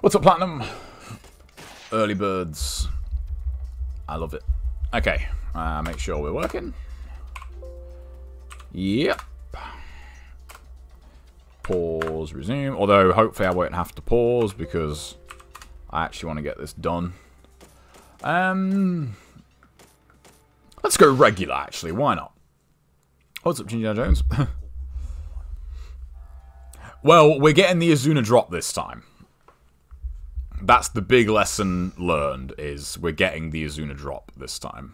What's up, Platinum? Early birds. I love it. Okay, make sure we're working. Yep. Pause, resume. Although, hopefully I won't have to pause because I actually want to get this done. Let's go regular, actually. Why not? What's up, Ginger Jones? Well, we're getting the Azuna drop this time. That's the big lesson learned, is we're getting the Azuna drop this time.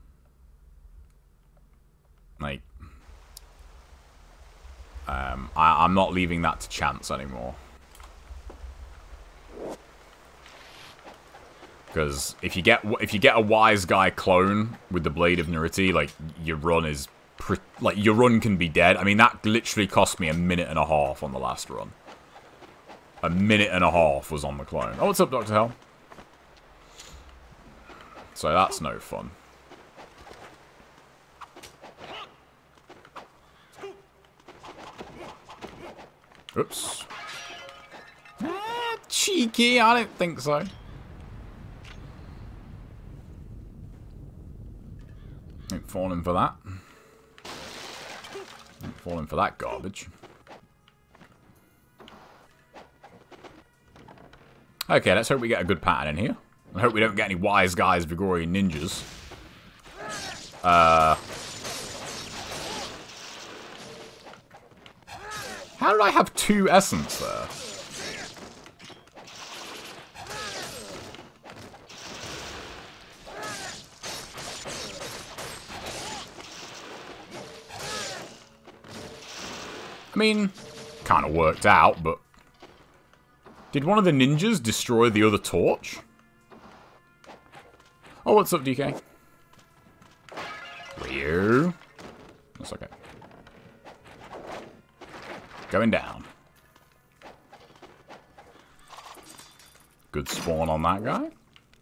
Like, I'm not leaving that to chance anymore. Because if you get a wise guy clone with the Blade of Nuriti, like your run can be dead. I mean, that literally cost me 1.5 minutes on the last run. 1.5 minutes was on the clone. Oh, what's up, Dr. Hell? So that's no fun. Oops. Cheeky, I don't think so. Ain't falling for that. Ain't falling for that garbage. Okay, let's hope we get a good pattern in here. I hope we don't get any wise guys, Vigorian ninjas. How did I have 2 essence there? I mean, kind of worked out, but... Did one of the ninjas destroy the other torch? Oh, what's up, DK? Ryu? That's okay. Going down. Good spawn on that guy.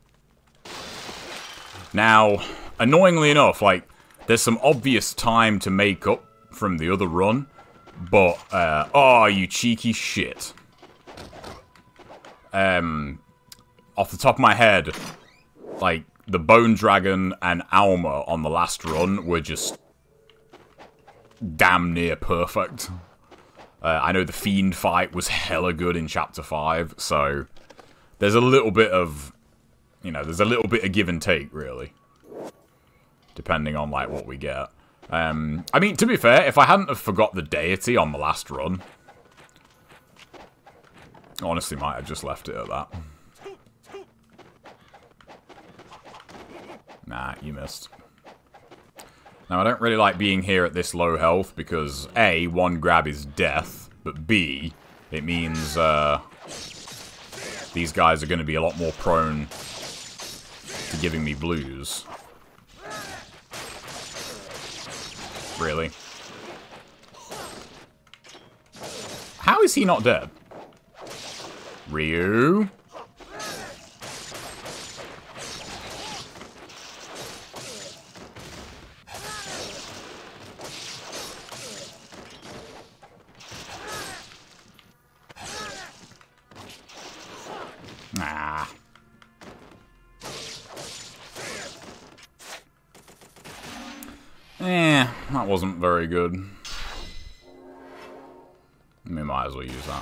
Now, annoyingly enough, like, there's some obvious time to make up from the other run. But, oh, you cheeky shit. Off the top of my head, like, the Bone Dragon and Alma on the last run were just damn near perfect. I know the Fiend fight was hella good in Chapter 5, so there's a little bit of, you know, there's a little bit of give and take, really. Depending on, like, what we get. I mean, to be fair, if I hadn't have forgot the deity on the last run, honestly might have just left it at that. Nah, you missed. Now, I don't really like being here at this low health because, A, one grab is death, but B, it means, these guys are going to be a lot more prone to giving me blues. Really? How is he not dead? Ryu? Ah. That wasn't very good. We might as well use that.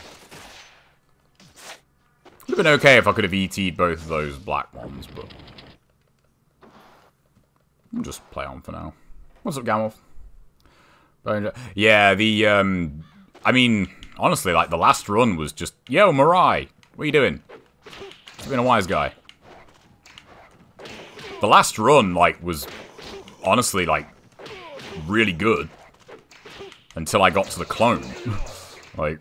Would have been okay if I could have ET'd both of those black ones, but... I'll just play on for now. What's up, Gamorth? Yeah, the, I mean, honestly, like, the last run was just... Yo, Murai! What are you doing? You've been a wise guy. The last run, like, was... Honestly, like... really good. Until I got to the clone. Like...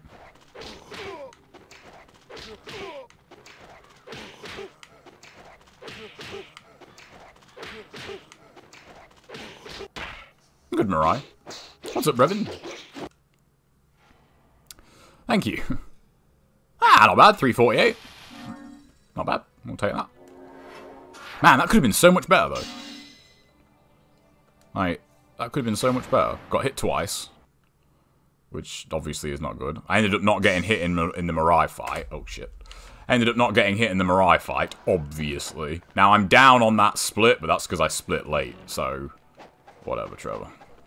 Good, Murai. What's up, Brevin? Thank you. Ah, not bad. 348. Not bad. We'll take that. Man, that could have been so much better, though. Like, that could have been so much better. Got hit twice. Which, obviously, is not good. I ended up not getting hit in the Murai fight. Oh, shit. Ended up not getting hit in the Murai fight, obviously. Now, I'm down on that split, but that's because I split late, so... Whatever, Trevor.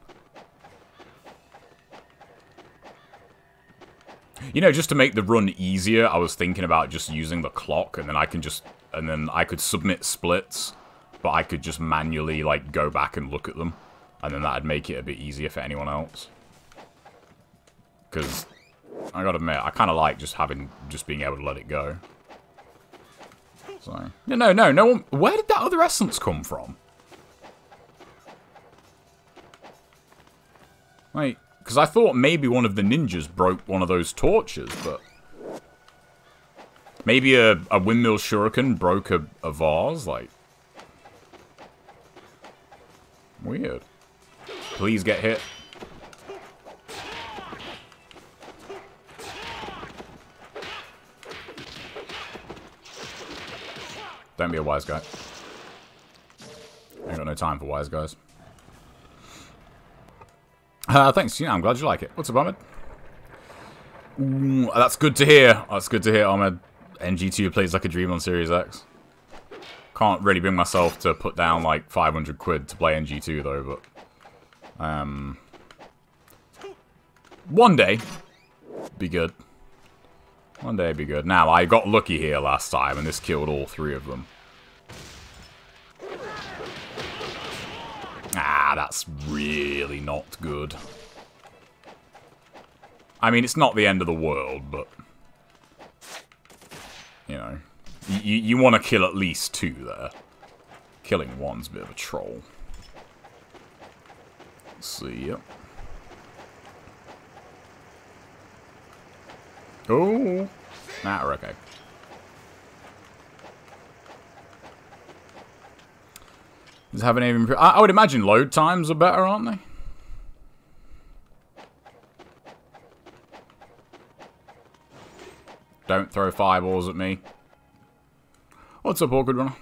You know, just to make the run easier, I was thinking about just using the clock, and then I can just... And then I could submit splits, but I could just manually, like, go back and look at them. And then that'd make it a bit easier for anyone else. Because, I gotta admit, I kind of like just being able to let it go. So, no one... Where did that other essence come from? Like, because I thought maybe one of the ninjas broke one of those torches, but... Maybe a windmill shuriken broke a vase, like... Weird. Please get hit. Don't be a wise guy. Ain't got no time for wise guys. Thanks, yeah, I'm glad you like it. What's up, Ahmed? Ooh, that's good to hear. That's good to hear, Ahmed. NG2 plays like a dream on Series X. Can't really bring myself to put down like 500 quid to play NG2 though, but... One day, be good. One day be good. Now, I got lucky here last time, and this killed all 3 of them. Ah, that's really not good. I mean, it's not the end of the world, but... You know, you want to kill at least 2 there. Killing 1's a bit of a troll. Let's see, yep. Oh! Nah, we're okay. Does have any improved? I would imagine load times are better, aren't they? Don't throw fireballs at me. What's up, awkward runner?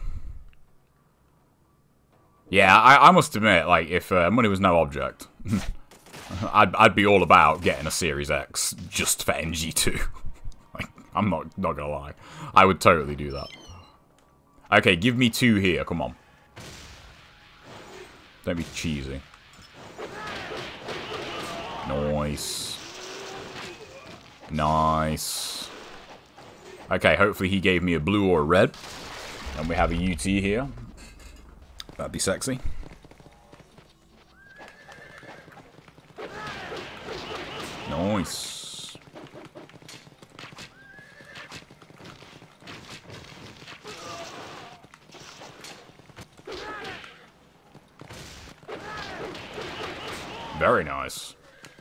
Yeah, I must admit, like, if money was no object, I'd be all about getting a Series X just for NG2. Like, I'm not gonna lie. I would totally do that. Okay, give me 2 here, come on. Don't be cheesy. Nice. Nice. Okay, hopefully he gave me a blue or a red. And we have a UT here. That'd be sexy. Nice. Very nice.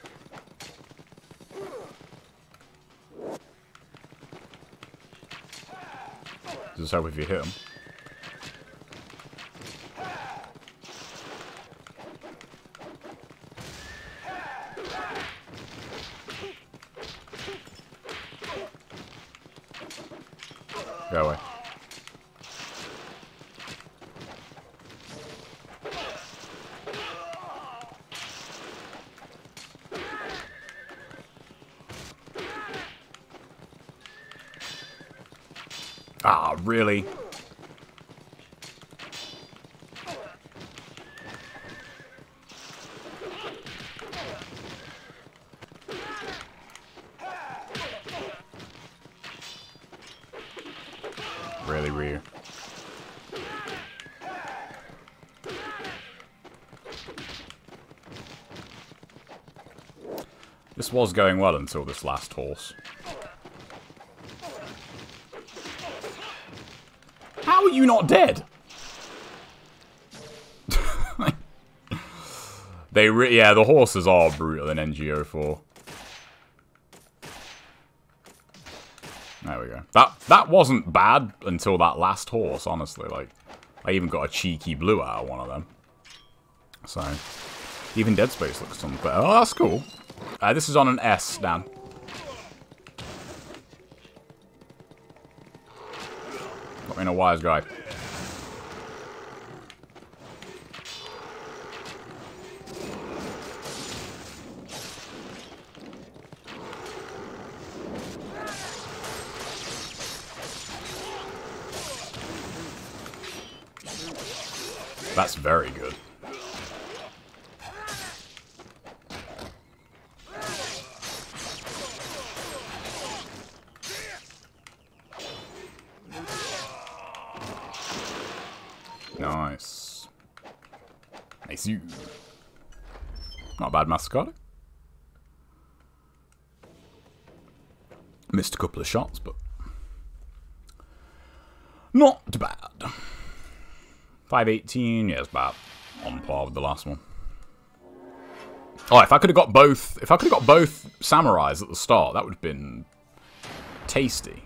Just hope if you hit him. Go away. Ah, really? Really weird. This was going well until this last horse. How are you not dead? Yeah, the horses are brutal in NGO4. There we go. That wasn't bad until that last horse, honestly. Like, I even got a cheeky blue out of one of them. So, even Dead Space looks something better. Oh, that's cool. This is on an S, Dan. Got me in a wise guy. That's very good. Nice. Nice you. Not a bad Master Card. Missed a couple of shots, but not bad. 518, yeah, it's about on par with the last one. Oh, if I could have got both, samurais at the start, that would have been tasty.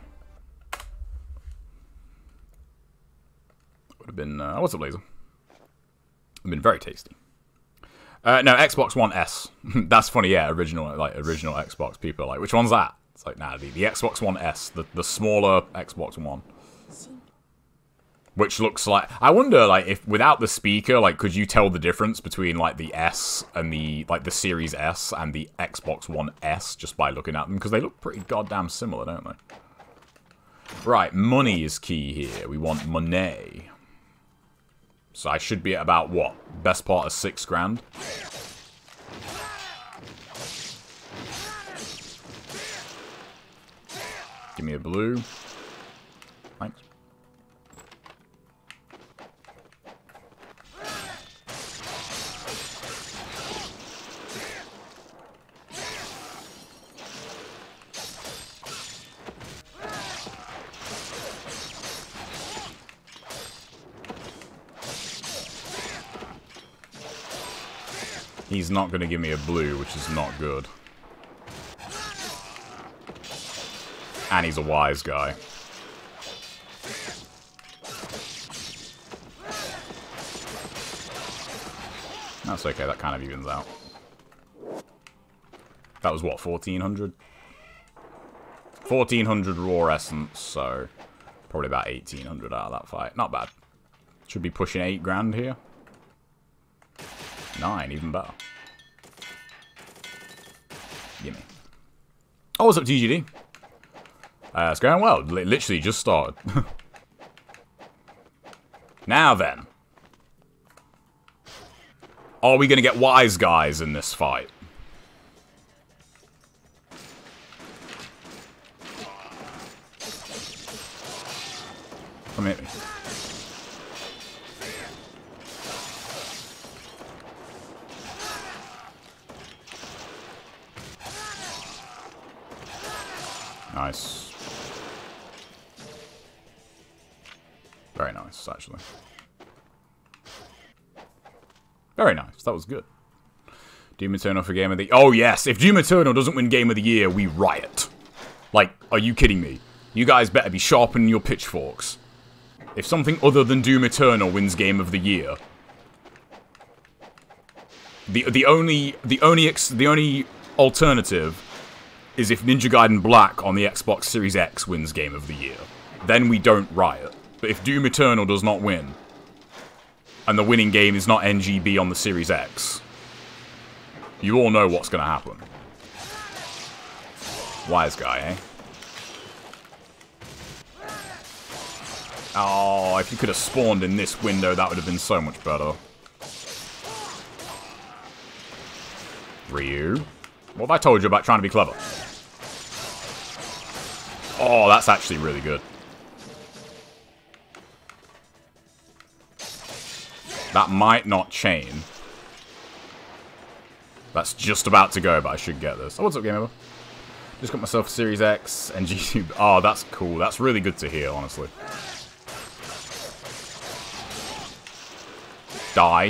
Would have been. What's up, Laser? Would have been very tasty. No, Xbox One S. That's funny, yeah. Original Xbox people are like, which one's that? It's like, nah, the Xbox One S, the smaller Xbox One. Which looks like... I wonder, like, if without the speaker, like, could you tell the difference between, like, the S and the, like, the Series S and the Xbox One S just by looking at them? Because they look pretty goddamn similar, don't they? Right, money is key here. We want money. So I should be at about, what? Best part of $6 grand? Give me a blue. Thanks. He's not going to give me a blue, which is not good. And he's a wise guy. That's okay, that kind of evens out. That was what, 1400? 1400 raw essence, so probably about 1800 out of that fight. Not bad. Should be pushing 8 grand here. 9, even better. Gimme. Oh, what's up, TGD? It's going well. Literally just started. Now then. Are we going to get wise guys in this fight? Come hit me. Nice. Very nice, actually. Very nice. That was good. Doom Eternal for Game of the... Oh, yes. If Doom Eternal doesn't win Game of the Year, we riot. Like, are you kidding me? You guys better be sharpening your pitchforks. If something other than Doom Eternal wins Game of the Year... The only alternative is if Ninja Gaiden Black on the Xbox Series X wins Game of the Year. Then we don't riot. But if Doom Eternal does not win, and the winning game is not NGB on the Series X, you all know what's going to happen. Wise guy, eh? Oh, if you could have spawned in this window, that would have been so much better. Ryu. What have I told you about trying to be clever? Oh, that's actually really good. That might not chain. That's just about to go, but I should get this. Oh, what's up, Game Over? Just got myself a Series X and G2. Oh, that's cool. That's really good to hear, honestly. Die.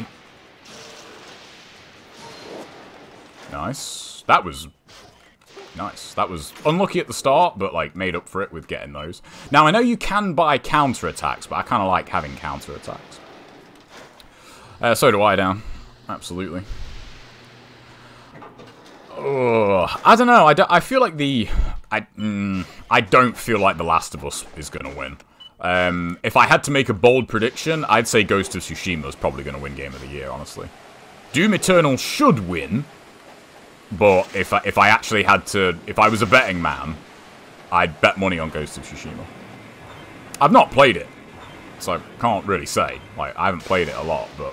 Nice. That was nice. That was unlucky at the start, but like made up for it with getting those. Now, I know you can buy counterattacks, but I kind of like having counterattacks. So do I, down. Absolutely. I don't know. I feel like I don't feel like The Last of Us is going to win. If I had to make a bold prediction, I'd say Ghost of Tsushima is probably going to win Game of the Year, honestly. Doom Eternal should win, but if I actually had to... If I was a betting man, I'd bet money on Ghost of Tsushima. I've not played it, so I can't really say. Like, I haven't played it a lot, but...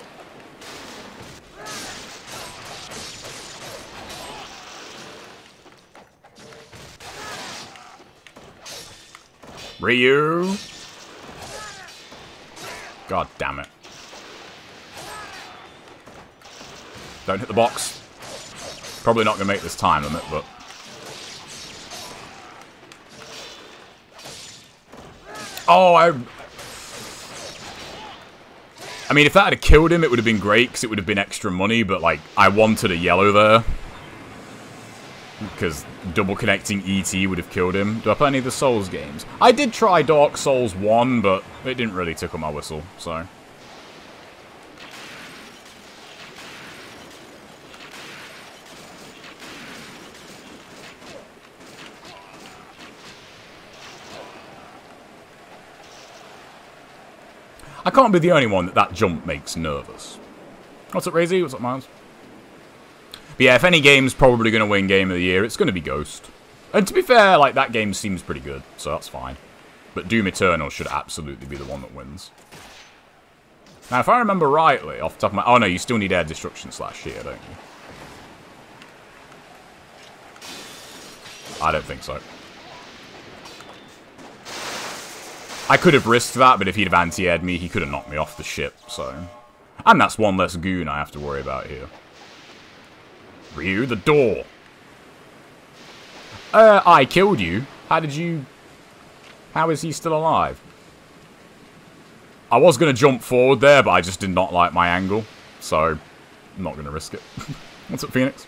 Ryu! God damn it. Don't hit the box. Probably not going to make this time limit, but... Oh, I mean, if that had killed him, it would have been great, because it would have been extra money, but, like, I wanted a yellow there. Because double connecting ET would have killed him. Do I play any of the Souls games? I did try Dark Souls 1, but it didn't really tickle my whistle, so... I can't be the only one that jump makes nervous. What's up, Razy? What's up, Miles? But yeah, if any game's probably going to win Game of the Year, it's going to be Ghost. And to be fair, like, that game seems pretty good, so that's fine. But Doom Eternal should absolutely be the one that wins. Now, if I remember rightly, off the top of my... Oh, no, you still need Air Destruction / here, don't you? I don't think so. I could have risked that, but if he'd have anti-aired me, he could have knocked me off the ship, so... And that's one less goon I have to worry about here. Ryu, the door! I killed you. How did you... How is he still alive? I was going to jump forward there, but I just did not like my angle, so... I'm not going to risk it. What's up, Phoenix?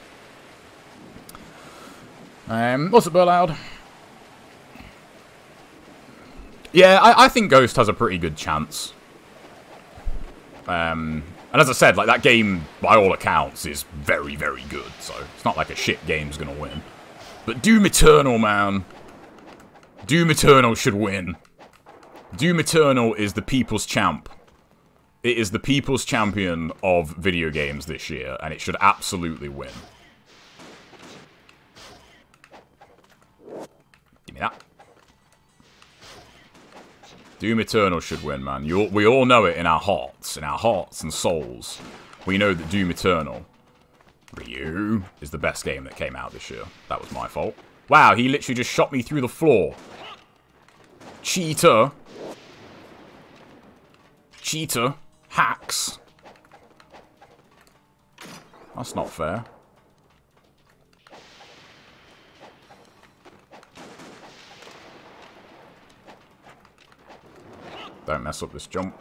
What's up, Burloud? Yeah, I think Ghost has a pretty good chance. And as I said, like, that game, by all accounts, is very, very good. So, it's not like a shit game's gonna win. But Doom Eternal, man. Doom Eternal should win. Doom Eternal is the people's champ. It is the people's champion of video games this year, and it should absolutely win. Give me that. Doom Eternal should win, man. We all know it in our hearts and souls. We know that Doom Eternal, Ryu, is the best game that came out this year. That was my fault. Wow, he literally just shot me through the floor. Cheater. Cheater. Hacks. That's not fair. Don't mess up this jump.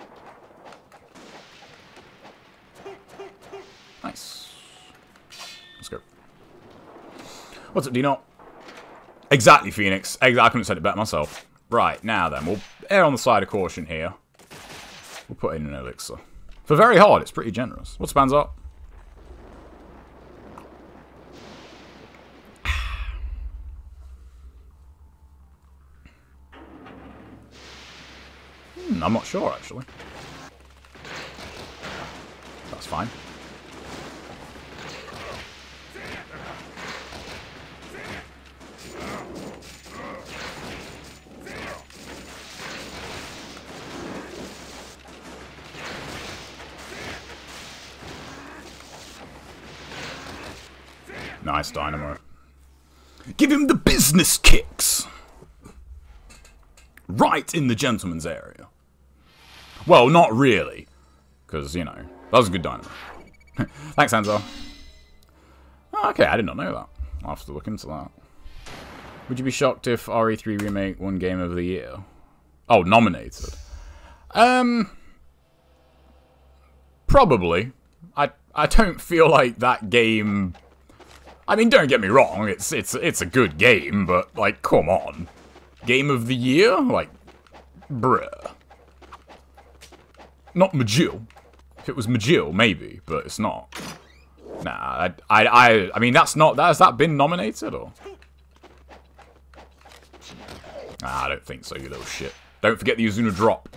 Nice. Let's go. What's up, D-Not? Exactly, Phoenix. I couldn't have said it better myself. Right, now then, we'll err on the side of caution here. We'll put in an elixir. For very hard, it's pretty generous. What's Bands up? I'm not sure, actually. That's fine. Nice dynamo. Give him the business kicks! Right in the gentleman's area. Well, not really. Because, you know, that was a good dynamo. Thanks, Anzo. Oh, okay, I did not know that. I'll have to look into that. Would you be shocked if RE3 Remake won Game of the Year? Oh, nominated. Probably. I don't feel like that game... I mean, don't get me wrong, it's a good game, but, like, come on. Game of the Year? Like, bruh. Not Majil. If it was Majil, maybe, but it's not. Nah, I mean, that's not... Has that been nominated, or...? Nah, I don't think so, you little shit. Don't forget the Azuna drop.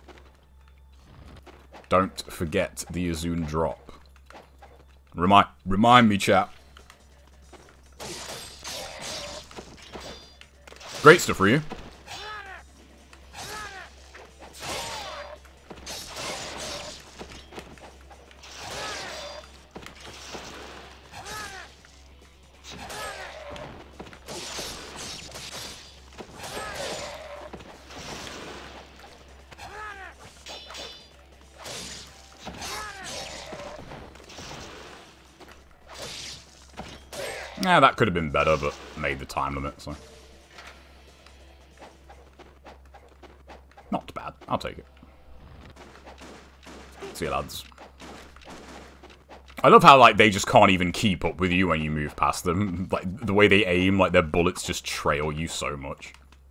Don't forget the Azuna drop. Remind me, chap. Great stuff for you. Yeah, that could have been better, but made the time limit, so. Not bad. I'll take it. See you, lads. I love how, like, they just can't even keep up with you when you move past them. Like, the way they aim, like, their bullets just trail you so much.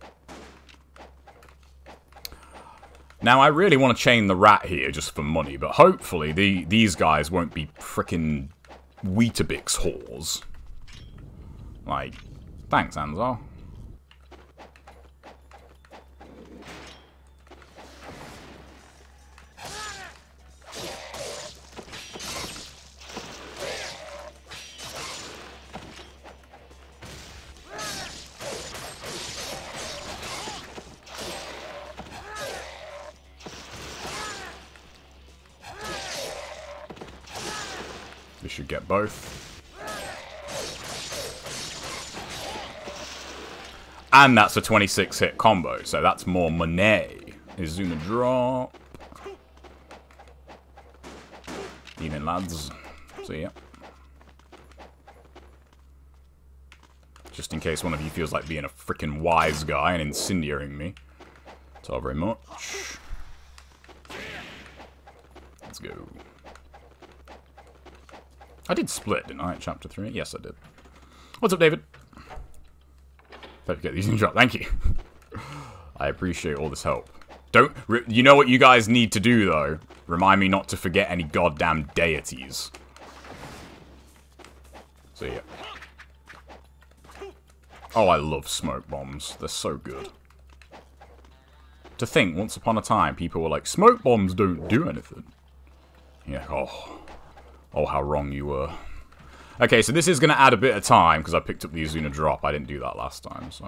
Now, I really want to chain the rat here just for money, but hopefully these guys won't be frickin' Weetabix whores. Like, thanks, Anzar. We should get both. And that's a 26 hit combo, so that's more money. Izuna drop. Evening, lads. See ya. Just in case one of you feels like being a freaking wise guy and incendiaring me. That's all very much. Let's go. I did split, didn't I, at chapter 3? Yes, I did. What's up, David? Don't forget these in drop. Thank you. I appreciate all this help. You know what you guys need to do, though? Remind me not to forget any goddamn deities. See ya. Oh, I love smoke bombs. They're so good. To think, once upon a time, people were like, smoke bombs don't do anything. Yeah, oh, how wrong you were. Okay, so this is going to add a bit of time, because I picked up the Izuna drop. I didn't do that last time, so.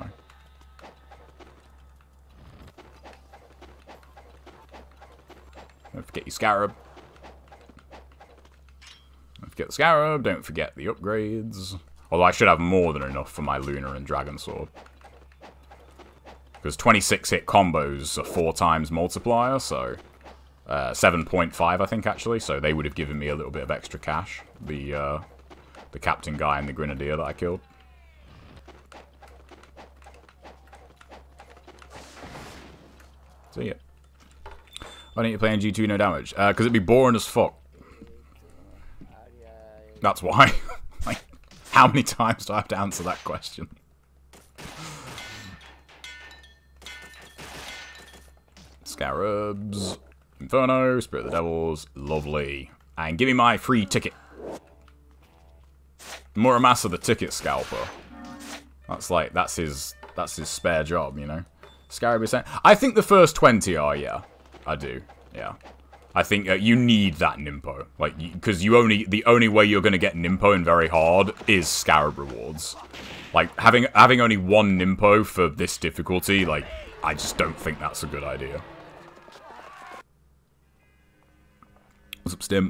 Don't forget your Scarab. Don't forget the Scarab. Don't forget the upgrades. Although I should have more than enough for my Lunar and Dragon Sword. Because 26 hit combos are 4 times multiplier, so 7.5 I think actually, so they would have given me a little bit of extra cash. The captain guy and the grenadier that I killed. So yeah. Why don't you play NG2 no damage? Because it'd be boring as fuck. That's why. Like, how many times do I have to answer that question? Scarabs. Inferno. Spirit of the Devils. Lovely. And give me my free ticket. Muramasa the ticket scalper. That's his spare job, you know. Scarab is saying, I think the first 20 are, yeah. I do, yeah. I think you need that Nimpo, like, because the only way you're gonna get Nimpo in very hard is Scarab rewards. Like having only one Nimpo for this difficulty, like, I just don't think that's a good idea. What's up, Stim?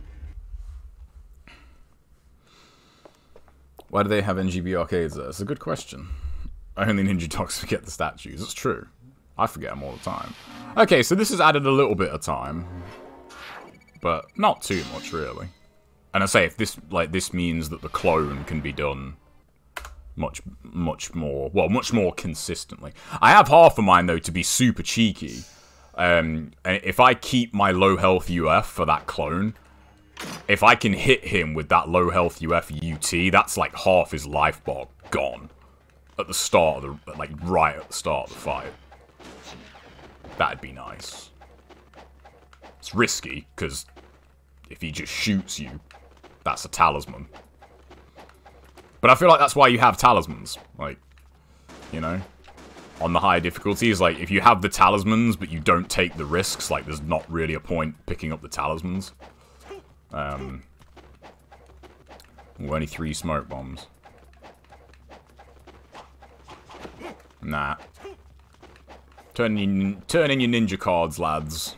Why do they have NGB arcades there? It's a good question. Only Ninja Dogs forget the statues. It's true. I forget them all the time. Okay, so this has added a little bit of time. But not too much, really. And I say, if this means that the clone can be done much more consistently. I have half of mine, though, to be super cheeky. And if I keep my low health UF for that clone, if I can hit him with that low health UF UT, that's like half his life bar gone. At the start of the, like, right at the start of the fight. That'd be nice. It's risky, because if he just shoots you, that's a talisman. But I feel like that's why you have talismans. Like, you know? On the higher difficulties, like, if you have the talismans, but you don't take the risks, like, there's not really a point picking up the talismans. Only 3 smoke bombs. Nah. Turn in your ninja cards, lads.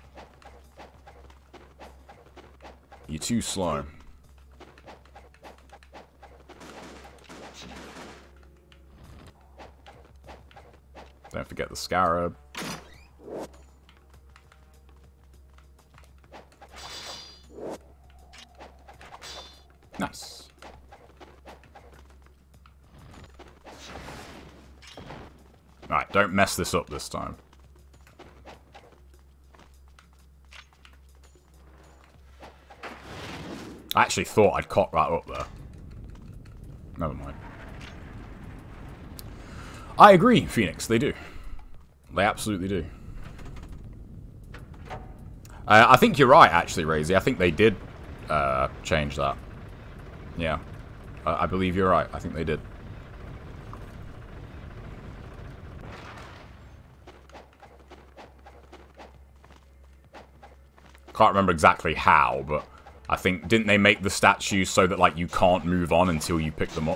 You're too slow. Don't forget the Scarab. Nice. Alright, don't mess this up this time. I actually thought I'd cock that up there. Never mind. I agree, Phoenix, they do. They absolutely do. I think you're right, actually, Razy. I think they did change that. Yeah. I believe you're right. I think they did. Can't remember exactly how, but I think, didn't they make the statues so that, like, you can't move on until you pick them up?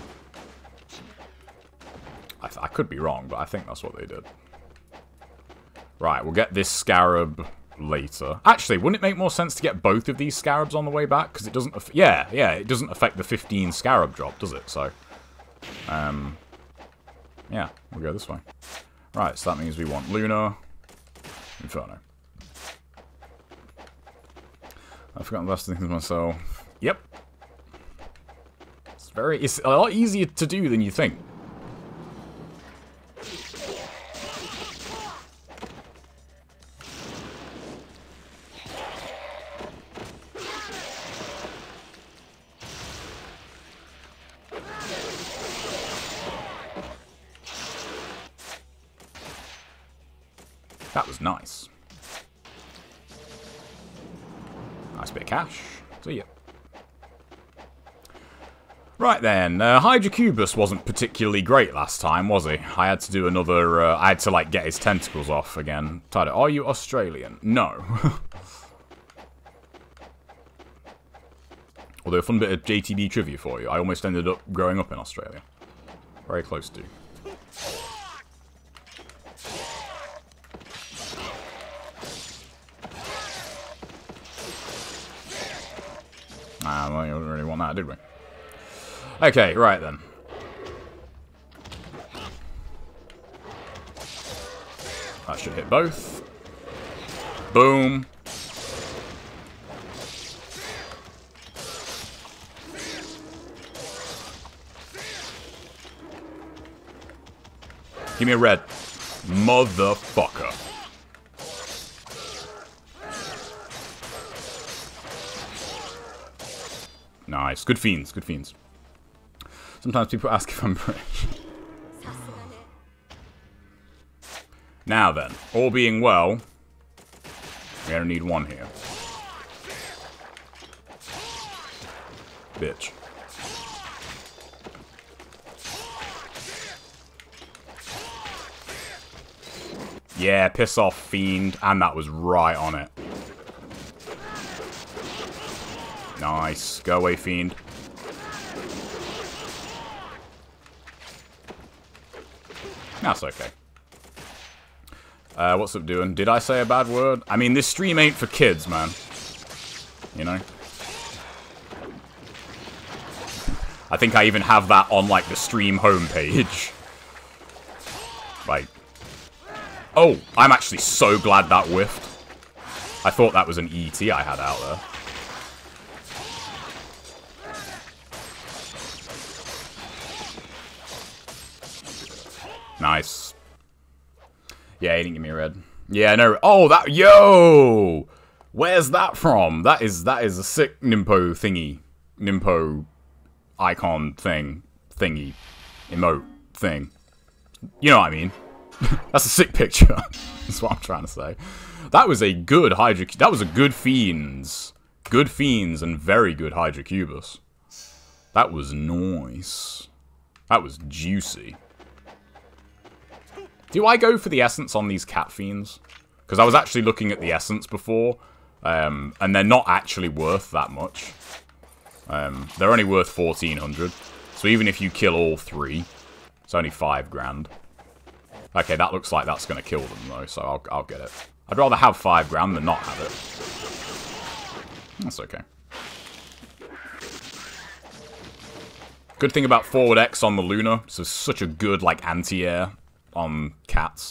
I could be wrong, but I think that's what they did. Right, we'll get this scarab later. Actually, wouldn't it make more sense to get both of these scarabs on the way back? Because it doesn't... Yeah, it doesn't affect the 15 scarab drop, does it? So, yeah, we'll go this way. Right, so that means we want Luna, Inferno. I've forgotten the best things myself. Yep. It's a lot easier to do than you think. That was nice. Nice bit of cash. See ya. Right then, Hydrocubus wasn't particularly great last time, was he? I had to do another, I had to, like, get his tentacles off again. Tyler, are you Australian? No. Although, a fun bit of JTB trivia for you. I almost ended up growing up in Australia. Very close to. Well, you didn't really want that, did we? Okay, right then. That should hit both. Boom. Give me a red. Motherfucker. Nice. Good fiends, good fiends. Sometimes people ask if I'm British. Now then, all being well, we only need one here. Bitch. Yeah, piss off, Fiend. And that was right on it. Nice. Go away, Fiend. That's okay. What's up doing? Did I say a bad word? I mean, this stream ain't for kids, man. You know? I think I even have that on, like, the stream homepage. Like... Oh, I'm actually so glad that whiffed. I thought that was an ET I had out there. Nice. Yeah, he didn't give me a red. Yeah, no. Oh, that... Yo! Where's that from? That is a sick Nimpo thingy. Nimpo icon thing. Thingy. Emote thing. You know what I mean. That's a sick picture. That's what I'm trying to say. That was a good Hydra... That was a good Fiends. Good Fiends and very good Hydrocubus. That was nice. That was juicy. Do I go for the essence on these cat fiends? Because I was actually looking at the essence before, and they're not actually worth that much. They're only worth 1,400. So even if you kill all three, it's only 5 grand. Okay, that looks like that's going to kill them though, so I'll get it. I'd rather have 5 grand than not have it. That's okay. Good thing about forward X on the Luna, so such a good like anti-air on cats.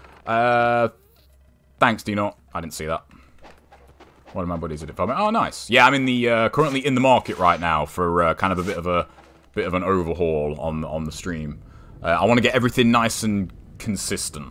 Thanks, D-Not. I didn't see that. One of my buddies did it for me. Oh, nice. Yeah, I'm in the currently in the market right now for kind of a bit of an overhaul on the stream. I want to get everything nice and consistent.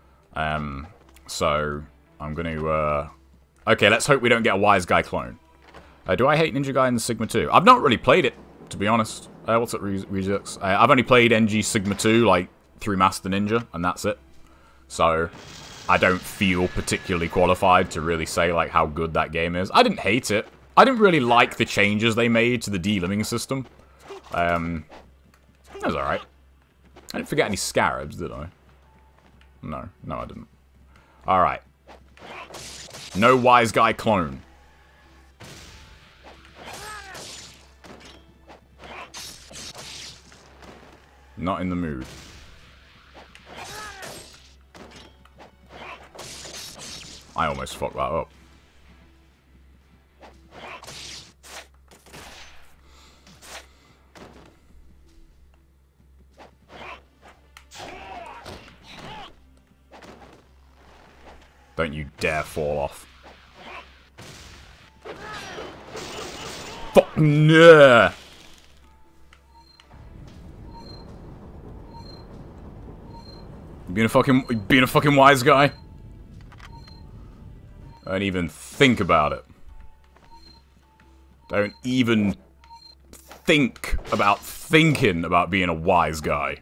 So I'm going to... okay, let's hope we don't get a Wise Guy clone. Do I hate Ninja Gaiden Sigma 2? I've not really played it, to be honest. What's up, Rejects? I've only played NG Sigma 2, like, through Master Ninja, and that's it. So, I don't feel particularly qualified to really say, like, how good that game is. I didn't hate it. I didn't really like the changes they made to the de-limbing system. That was alright. I didn't forget any scarabs, did I? No, I didn't. Alright. No Wise Guy clone. Not in the mood. I almost fucked that up. Don't you dare fall off. Fuck no! Being a fucking wise guy. Don't even think about it. Don't even think about thinking about being a wise guy.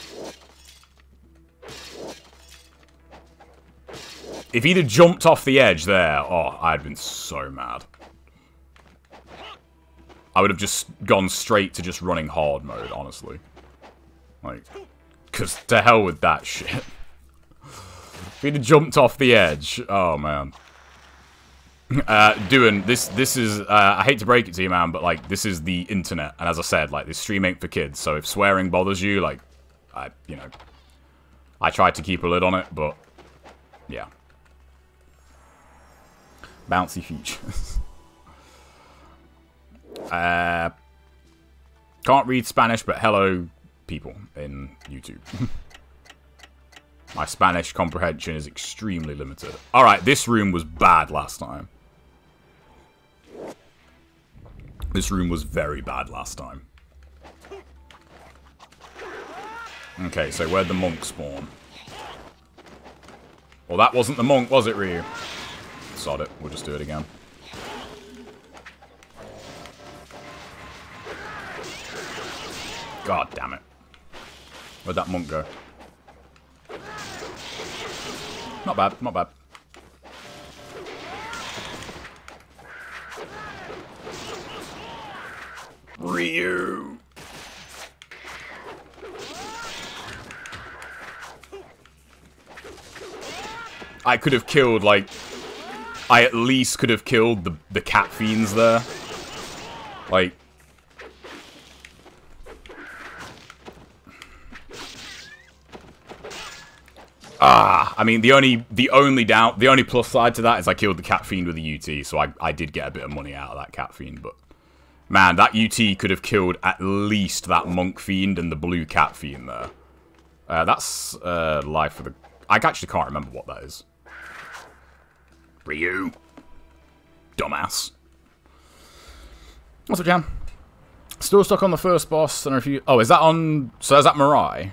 If he'd have jumped off the edge there, oh, I'd been so mad. I would have just gone straight to just running hard mode, honestly. Like, because to hell with that shit. If he'd have jumped off the edge, oh man. This is, I hate to break it to you, man, but like, this is the internet. And as I said, like, this stream ain't for kids. So if swearing bothers you, like, you know, I tried to keep a lid on it, but yeah. Bouncy features. Can't read Spanish, but hello, people in YouTube. My Spanish comprehension is extremely limited. Alright, this room was bad last time. This room was very bad last time. Okay, so where'd the monk spawn? Well, that wasn't the monk, was it, Ryu? Sod it, we'll just do it again. God damn it. Where'd that monk go? Not bad, not bad. Ryu! I could have killed, like... I at least could have killed the cat fiends there. Like... I mean, the only plus side to that is I killed the cat fiend with a UT, so I did get a bit of money out of that cat fiend, but... Man, that UT could have killed at least that monk fiend and the blue cat fiend there. That's, life for the... I actually can't remember what that is. Ryu. Dumbass. What's up, Jam? Still stuck on the first boss and a few... Oh, is that on... So is that Murai?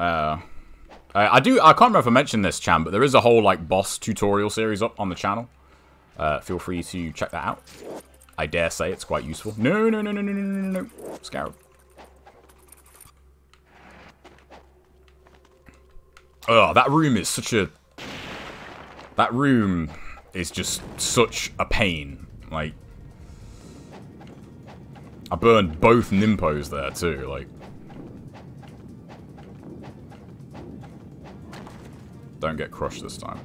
I can't remember if I mentioned this, Chan, but there is a whole, like, boss tutorial series up on the channel. Feel free to check that out. I dare say it's quite useful. No. Scarab. Oh, that room is such a... That room is just such a pain. Like... I burned both Nimpos there, too, like... Don't get crushed this time.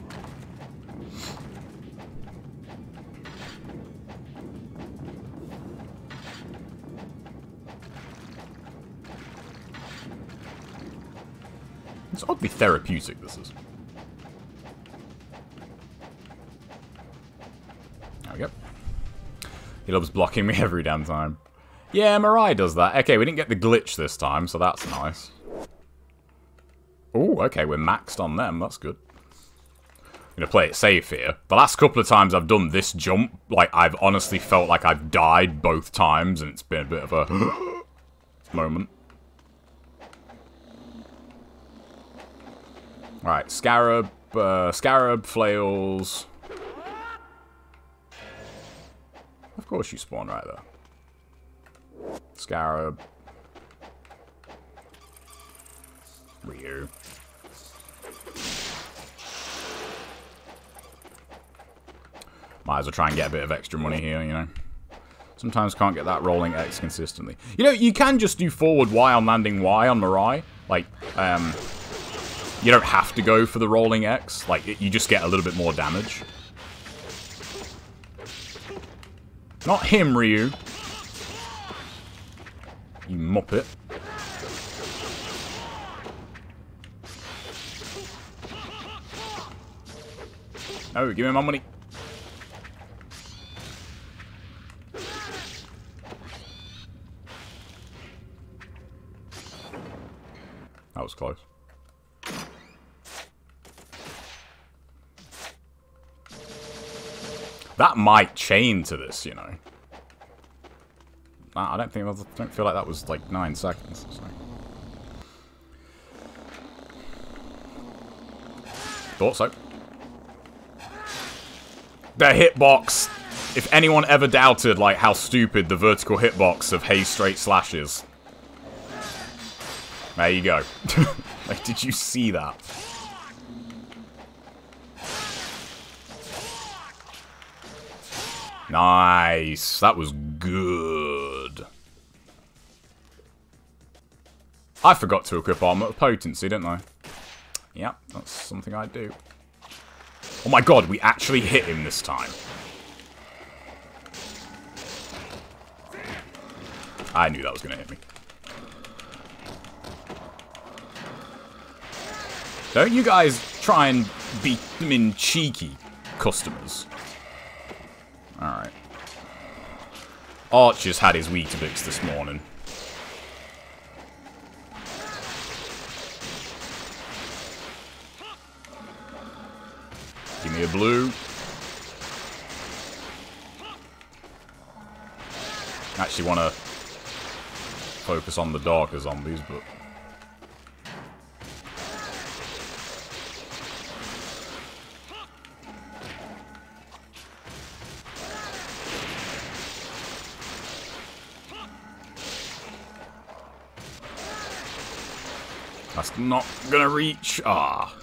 It's oddly therapeutic, this is. There we go. He loves blocking me every damn time. Yeah, Murai does that. Okay, we didn't get the glitch this time, so that's nice. Oh, okay, we're maxed on them. That's good. I'm gonna play it safe here. The last couple of times I've done this jump, like, I've honestly felt like I've died both times, and it's been a bit of a moment. Alright, Scarab, Scarab, Flails. Of course you spawn right there. Scarab. Ryu. Might as well try and get a bit of extra money here, you know. Sometimes can't get that rolling X consistently. You know, you can just do forward Y on landing Y on Murai. Like, you don't have to go for the rolling X. Like, you just get a little bit more damage. Not him, Ryu. You muppet. Oh, give me my money. That was close. That might chain to this, you know. I don't feel like that was like 9 seconds. So. Thought so. The hitbox. If anyone ever doubted like how stupid the vertical hitbox of Hey Straight Slash is. There you go. Like, did you see that? Nice. That was good. I forgot to equip Armor of Potency, didn't I? Yep, that's something I do. Oh my god, we actually hit him this time. I knew that was going to hit me. Don't you guys try and beat them in cheeky, customers. Alright. Archer's had his Weetabix this morning. Give me a blue. Actually want to focus on the darker zombies, but... That's not gonna reach. Ah.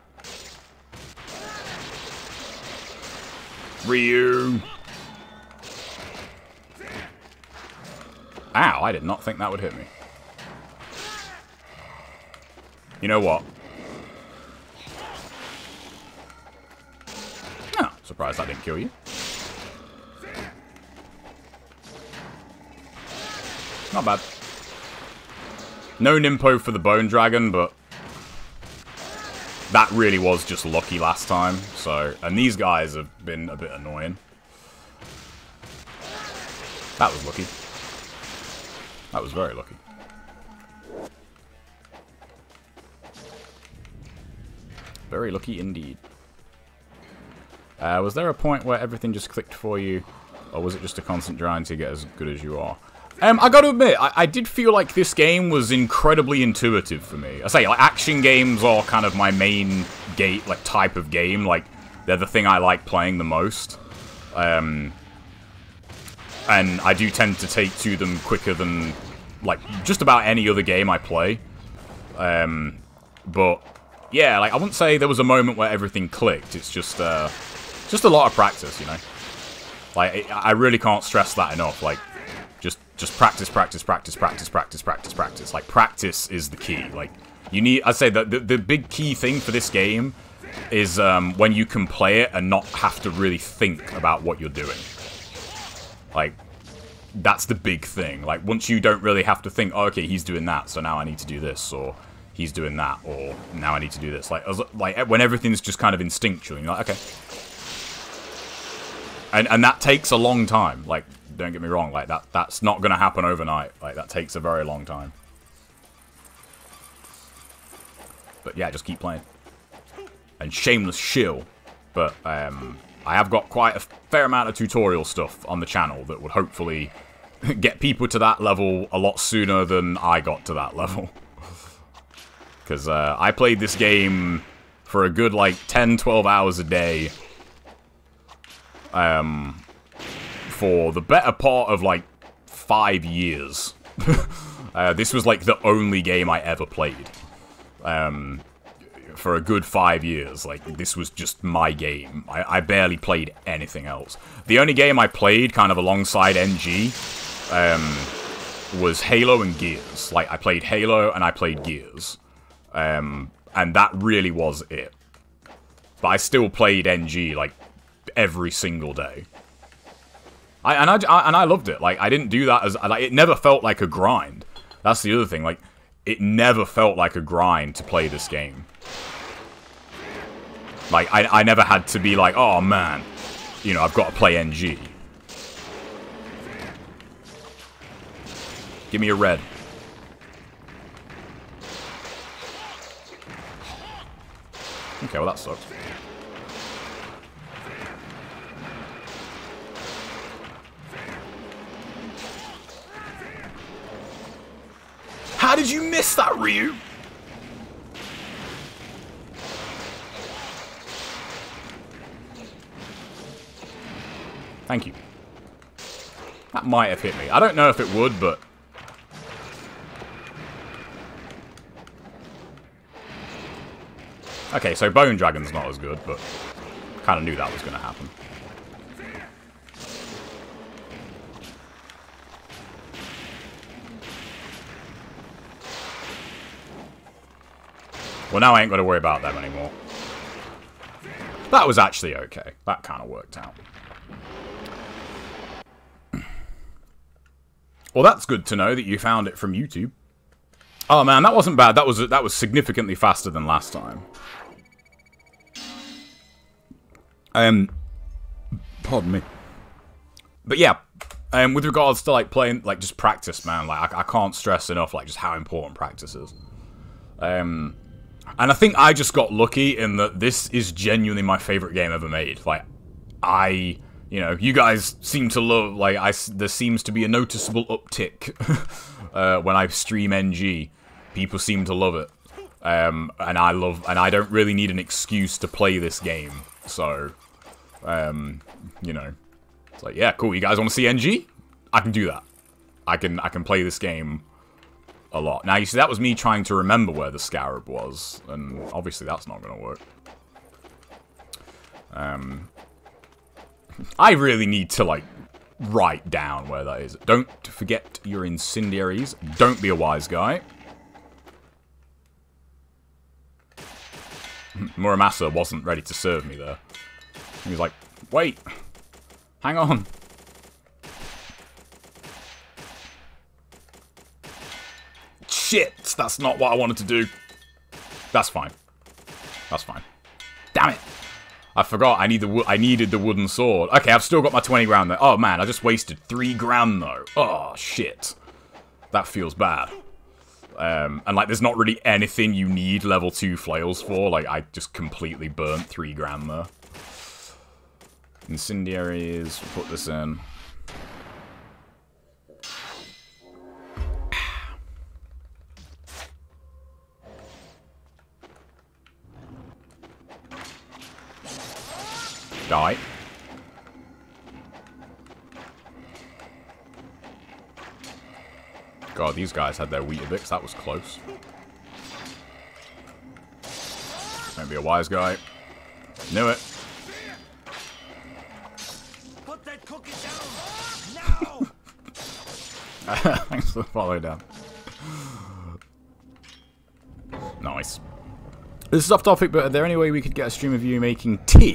Ryu. Ow, I did not think that would hit me. You know what? Oh, surprised that didn't kill you. Not bad. No Nimpo for the Bone Dragon, but that really was just lucky last time. So, and these guys have been a bit annoying. That was lucky. That was very lucky. Very lucky indeed. Was there a point where everything just clicked for you? Or was it just a constant grind to get as good as you are? I gotta admit, I did feel like this game was incredibly intuitive for me. I say, like, action games are kind of my main type of game. Like, they're the thing I like playing the most. And I do tend to take to them quicker than, like, just about any other game I play. But, yeah, like, I wouldn't say there was a moment where everything clicked. It's just a lot of practice, you know? Like, I really can't stress that enough. Like, just practice, practice, practice, practice, practice, practice, practice. Like, practice is the key. Like, you need... I'd say that the big key thing for this game is when you can play it and not have to really think about what you're doing. Like, that's the big thing. Like, once you don't really have to think, oh, okay, he's doing that, so now I need to do this, or he's doing that, or now I need to do this. Like when everything's just kind of instinctual, you're like, okay. And that takes a long time. Like, don't get me wrong, like, that's not going to happen overnight. Like, that takes a very long time. But yeah, just keep playing. And shameless shill. But, I have got quite a fair amount of tutorial stuff on the channel that would hopefully get people to that level a lot sooner than I got to that level. Because I played this game for a good, like, 10, 12 hours a day. For the better part of, like, 5 years. This was, like, the only game I ever played. For a good 5 years. Like, this was just my game. I barely played anything else. The only game I played, kind of alongside NG, was Halo and Gears. Like, I played Halo and I played Gears. And that really was it. But I still played NG, like, every single day. And I loved it. Like, I didn't do that as... Like, it never felt like a grind. That's the other thing. Like, it never felt like a grind to play this game. Like, I never had to be like, oh, man. You know, I've got to play NG. Give me a red. Okay, well, that sucks. How did you miss that, Ryu? Thank you. That might have hit me. I don't know if it would, but... Okay, so Bone Dragon's not as good, but... kind of knew that was going to happen. Well, now I ain't got to worry about them anymore. That was actually okay. That kind of worked out. Well, that's good to know that you found it from YouTube. Oh man, that wasn't bad. That was significantly faster than last time. Pardon me. But yeah, with regards to like playing, like just practice, man. Like I can't stress enough, like just how important practice is. And I think I just got lucky in that this is genuinely my favorite game ever made. Like you know, you guys seem to love, like, there seems to be a noticeable uptick when I stream NG. People seem to love it. And I don't really need an excuse to play this game. So, you know, it's like, yeah, cool, you guys want to see NG? I can do that. I can play this game a lot. Now, you see, that was me trying to remember where the Scarab was, and obviously that's not going to work. I really need to, like, write down where that is. Don't forget your incendiaries. Don't be a wise guy. Muramasa wasn't ready to serve me there. He was like, wait, hang on. Shit, that's not what I wanted to do. That's fine. That's fine. Damn it. I forgot I needed the wooden sword. Okay, I've still got my 20 grand there. Oh man, I just wasted 3 grand though. Oh shit. That feels bad. And like there's not really anything you need level 2 flails for. Like I just completely burnt 3 grand there. Incendiaries, we'll put this in. Die. God, these guys had their Weetabix. That was close. Don't be a wise guy. Knew it. Put that cookie down now. Thanks for the follow down. Nice. This is off topic, but are there any way we could get a stream of you making tea?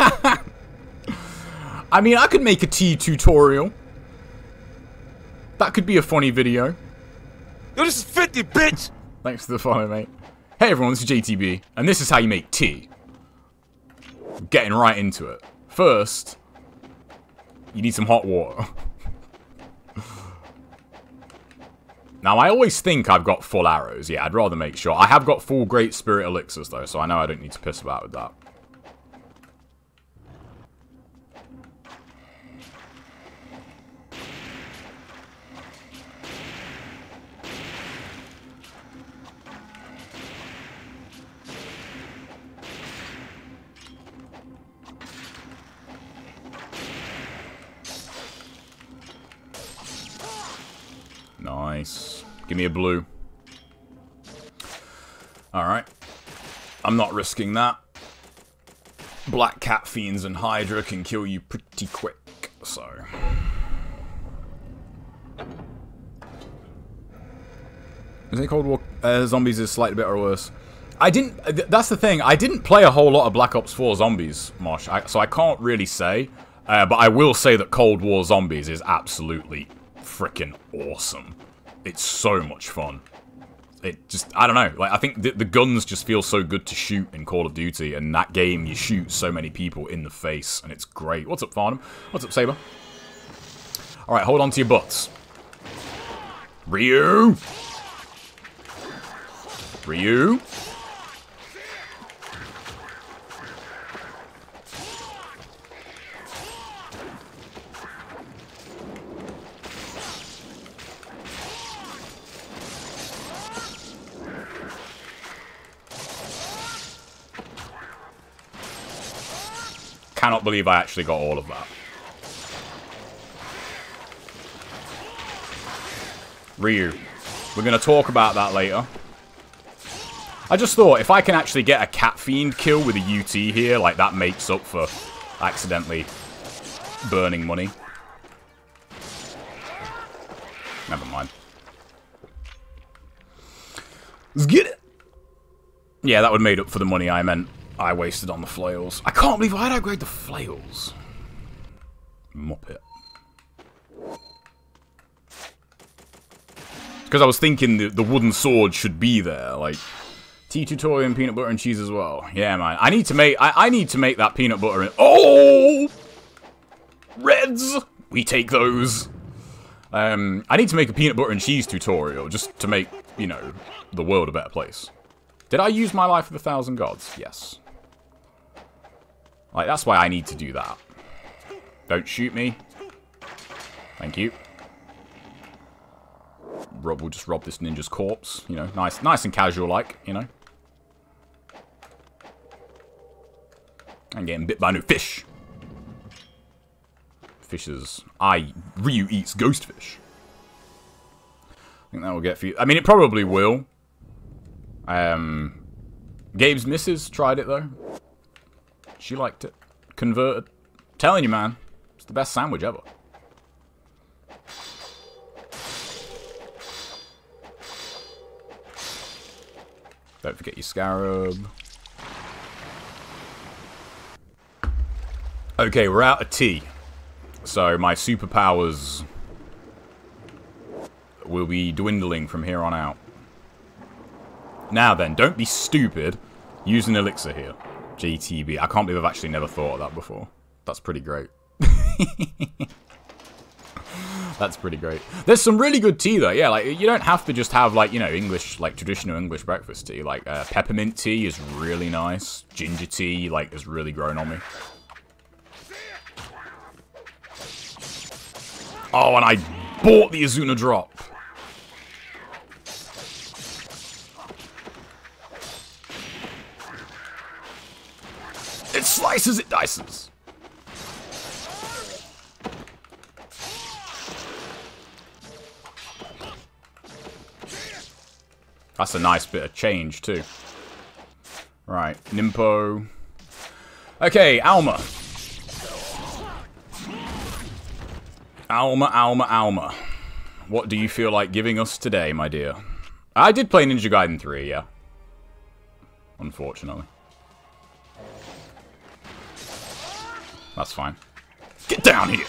I mean, I could make a tea tutorial. That could be a funny video. Yo, this is 50, bitch! Thanks for the follow, mate. Hey everyone, this is JTB, and this is how you make tea. Getting right into it. First, you need some hot water. Now, I always think I've got full arrows. Yeah, I'd rather make sure. I have got full Great Spirit Elixirs, though, so I know I don't need to piss about with that. Nice. Give me a blue. Alright. I'm not risking that. Black Cat Fiends and Hydra can kill you pretty quick, so... Is it Cold War Zombies is slightly better or worse? I didn't... That's the thing. I didn't play a whole lot of Black Ops 4 Zombies, Mosh, so I can't really say. But I will say that Cold War Zombies is absolutely freaking awesome. It's so much fun. It just... I don't know. Like, I think the guns just feel so good to shoot in Call of Duty. And that game, you shoot so many people in the face. And it's great. What's up, Farnham? What's up, Saber? Alright, hold on to your butts. Ryu! Ryu. Cannot believe I actually got all of that. Ryu. We're going to talk about that later. I just thought, if I can actually get a Cat Fiend kill with a UT here, like, that makes up for accidentally burning money. Never mind. Let's get it! Yeah, that would make up for the money I wasted on the flails. I can't believe, why'd I grade the flails? Muppet. Because I was thinking the wooden sword should be there, like... Tea tutorial and peanut butter and cheese as well. Yeah, man. I need to make that peanut butter and... Oh! Reds! We take those. I need to make a peanut butter and cheese tutorial just to make, you know, the world a better place. Did I use my life of 1,000 gods? Yes. Like, that's why I need to do that. Don't shoot me. Thank you. We'll just rob this ninja's corpse. You know, nice and casual-like, you know. I'm getting bit by a new fish. Fishes. Ryu eats ghost fish. I think that will get for you. I mean, it probably will. Gabe's missus tried it, though. She liked it. Converted. Telling you, man. It's the best sandwich ever. Don't forget your scarab. Okay, we're out of tea. So my superpowers will be dwindling from here on out. Now then, don't be stupid. Use an elixir here. JTB. I can't believe I've actually never thought of that before. That's pretty great. That's pretty great. There's some really good tea though. Yeah, like you don't have to just have like, you know, English, like traditional English breakfast tea. Like peppermint tea is really nice. Ginger tea, like, has really grown on me. Oh, and I bought the Azuna drop. It slices, it dices. That's a nice bit of change, too. Right, Nimpo. Okay, Alma. Alma. What do you feel like giving us today, my dear? I did play Ninja Gaiden 3, yeah. Unfortunately. That's fine. Get down here!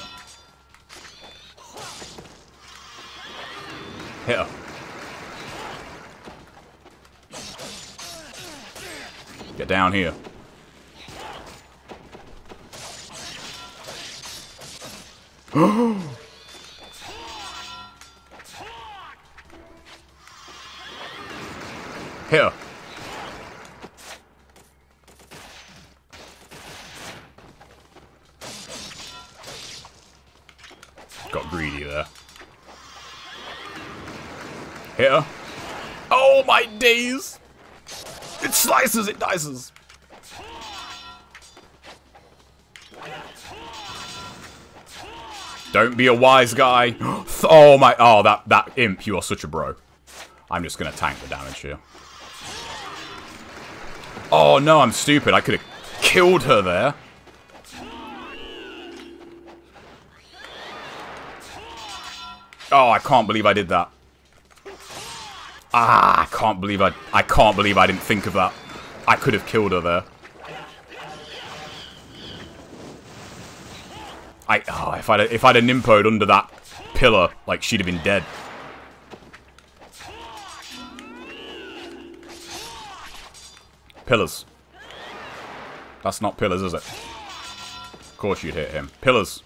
Hit her. Get down here. Here. Got greedy there. Here. Oh my days! It slices, it dices. Don't be a wise guy. Oh my... Oh, that imp, you are such a bro. I'm just gonna tank the damage here. Oh no, I'm stupid. I could have killed her there. Oh, I can't believe I did that. Ah, I can't believe I didn't think of that. I could have killed her there. If I'd have nimpoed under that pillar, like, she'd have been dead. Pillars. That's not pillars, is it? Of course you'd hit him. Pillars.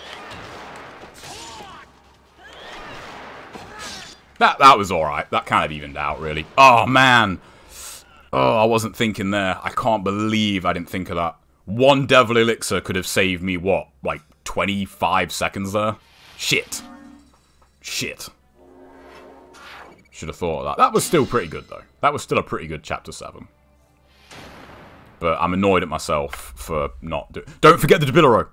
That was alright. That kind of evened out, really. Oh, man. Oh, I wasn't thinking there. I can't believe I didn't think of that. One Devil Elixir could have saved me, what, like 25 seconds there? Shit. Shit. Should have thought of that. That was still pretty good, though. That was still a pretty good Chapter 7. But I'm annoyed at myself for not doing... Don't forget the Debilero!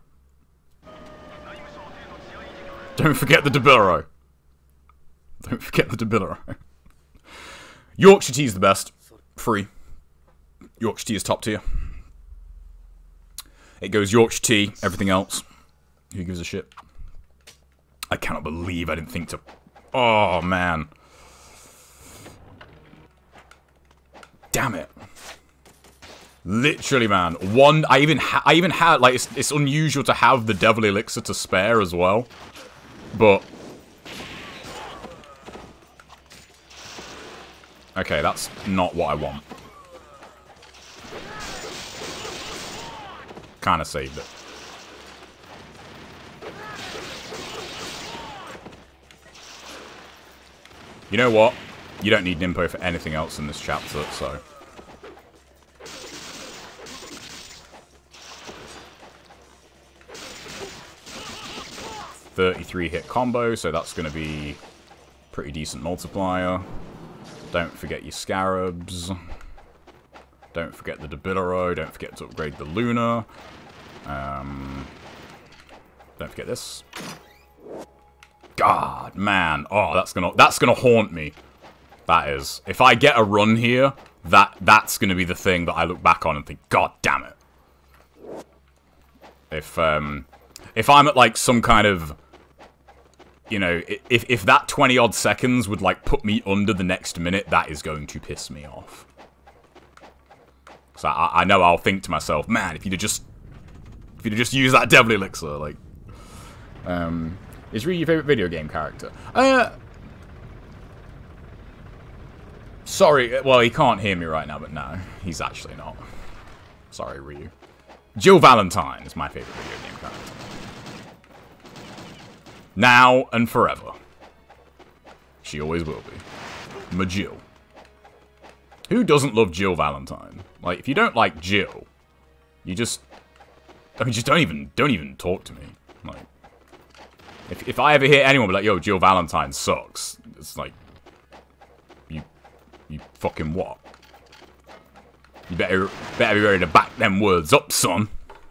Don't forget the Debilero! Don't forget the Debilero. Yorkshire tea is the best. Free. Yorkshire tea is top tier. It goes Yorkshire tea, everything else. Who gives a shit? I cannot believe I didn't think to... Oh, man. Damn it. Literally, man. I even had, like, it's unusual to have the Devil Elixir to spare as well. But... Okay, that's not what I want. Kind of saved it. You know what? You don't need Nimpo for anything else in this chapter, so... ...33 hit combo, so that's going to be pretty decent multiplier. Don't forget your Scarabs. Don't forget the Debilero. Don't forget to upgrade the Luna. Don't forget this. God, man. Oh, that's gonna haunt me. That is. If I get a run here, that's gonna be the thing that I look back on and think, God damn it. If I'm at like some kind of, you know, if that 20-odd seconds would, like, put me under the next minute, that is going to piss me off. So I know I'll think to myself, man, if you'd have just used that Devil Elixir, like... Is Ryu your favourite video game character? Sorry, well, he can't hear me right now, but no, he's actually not. Sorry, Ryu. Jill Valentine is my favourite video game character. Now and forever. She always will be. My Jill. Who doesn't love Jill Valentine? Like, if you don't like Jill, you just... I mean, just don't even talk to me. Like, if I ever hear anyone be like, yo, Jill Valentine sucks, it's like, you fucking what? You better be ready to back them words up, son.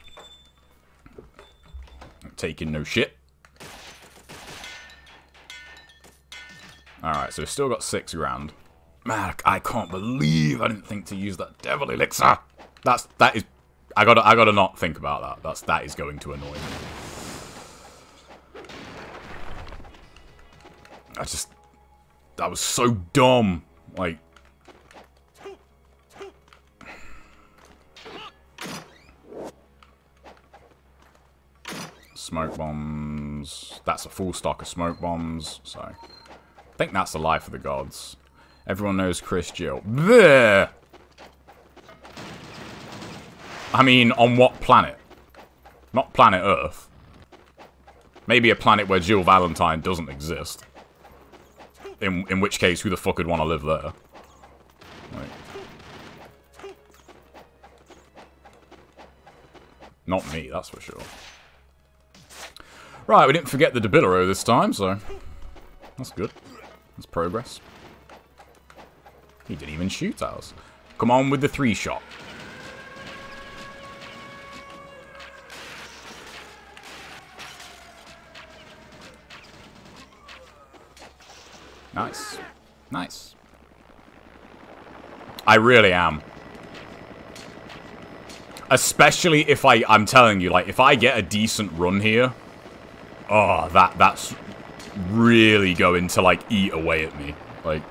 I'm taking no shit. Alright, so we've still got 6 grand. Man, I can't believe I didn't think to use that Devil Elixir. That is... I gotta not think about that. That is going to annoy me. That was so dumb. Like... Smoke bombs. That's a full stock of smoke bombs, so... I think that's the life of the gods. Everyone knows Chris Jill. Bleh! I mean, on what planet? Not planet Earth. Maybe a planet where Jill Valentine doesn't exist. In which case, who the fuck would want to live there? Like, not me, that's for sure. Right, we didn't forget the Debilero this time, so... That's good. That's progress. He didn't even shoot us. Come on with the 3-shot. Nice. Nice. I really am. Especially if I'm telling you, like, if I get a decent run here, oh, that's really going to, like, eat away at me. Like,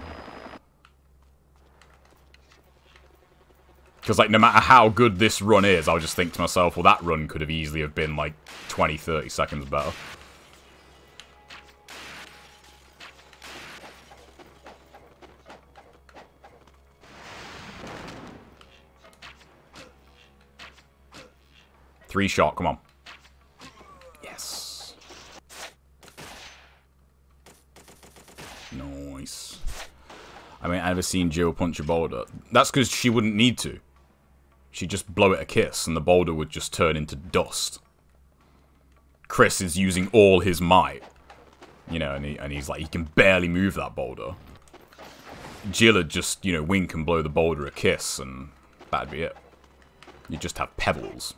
because, like, no matter how good this run is, I'll just think to myself, well, that run could have easily have been, like, 20, 30 seconds better. Three shot, come on. Yes. Nice. I mean, I've never seen Jill punch a boulder. That's because she wouldn't need to. She'd just blow it a kiss, and the boulder would just turn into dust. Chris is using all his might. You know, and he's like, he can barely move that boulder. Jill would just, you know, wink and blow the boulder a kiss, and that'd be it. You'd just have pebbles.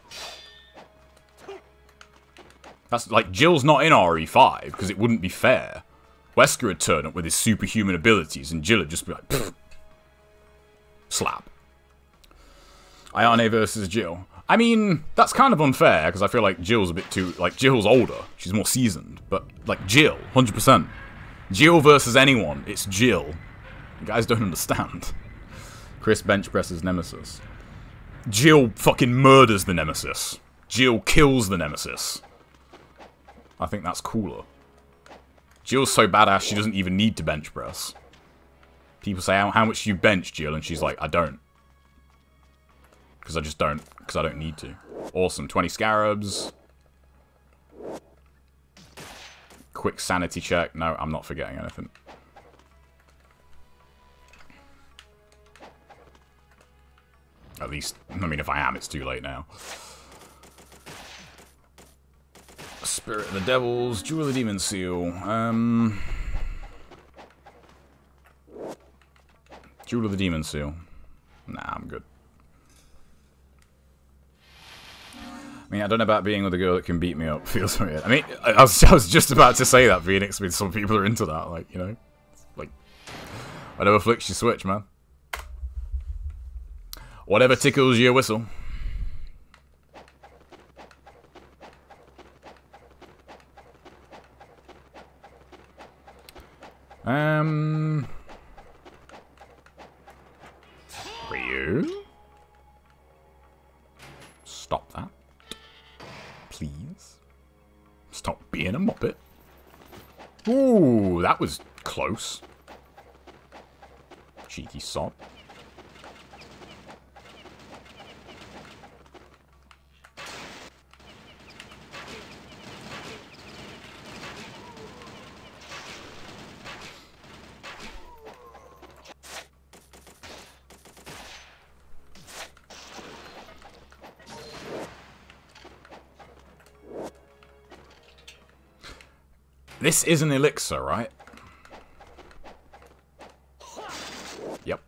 That's like, Jill's not in RE5 because it wouldn't be fair. Wesker would turn up with his superhuman abilities and Jill would just be like, pfft. Slap. Ayane versus Jill. I mean, that's kind of unfair because I feel like Jill's a bit too, like, Jill's older. She's more seasoned. But, like, Jill, 100%. Jill versus anyone, it's Jill. You guys don't understand. Chris bench presses Nemesis. Jill fucking murders the Nemesis. Jill kills the Nemesis. I think that's cooler. Jill's so badass she doesn't even need to bench press. People say, how much do you bench, Jill? And she's like, I don't. Because I just don't. Because I don't need to. Awesome. 20 scarabs. Quick sanity check. No, I'm not forgetting anything. At least, I mean, if I am, it's too late now. Spirit of the Devils, Jewel of the Demon Seal. Jewel of the Demon Seal. Nah, I'm good. I mean, I don't know about being with a girl that can beat me up. Feels weird. I mean, I was just about to say that, Phoenix. I mean, some people are into that. Like, you know, like, whatever flicks your switch, man. Whatever tickles your whistle. Ryu? Stop that. Please. Stop being a muppet. Ooh, that was close. Cheeky sod. This is an elixir, right? Yep.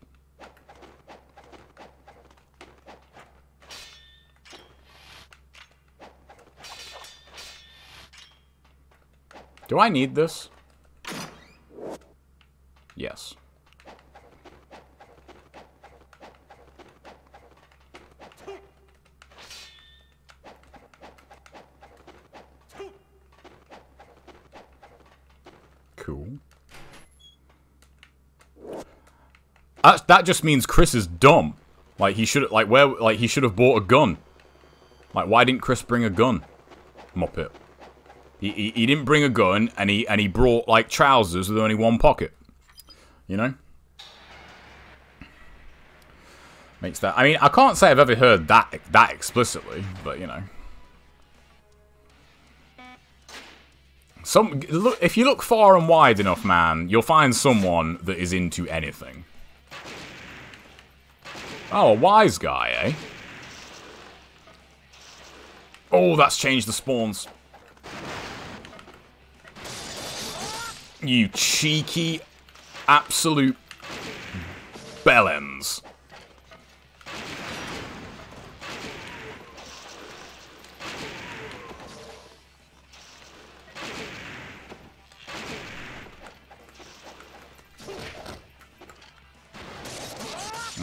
Do I need this? Yes. Cool. That just means Chris is dumb. Like, he should, like, he should have bought a gun. Like, why didn't Chris bring a gun? Muppet. He didn't bring a gun, and he brought, like, trousers with only one pocket. You know? Makes that, I mean, I can't say I've ever heard that explicitly, but, you know. Look, if you look far and wide enough, man, you'll find someone that is into anything. Oh, a wise guy, eh? Oh, that's changed the spawns. You cheeky, absolute bellends.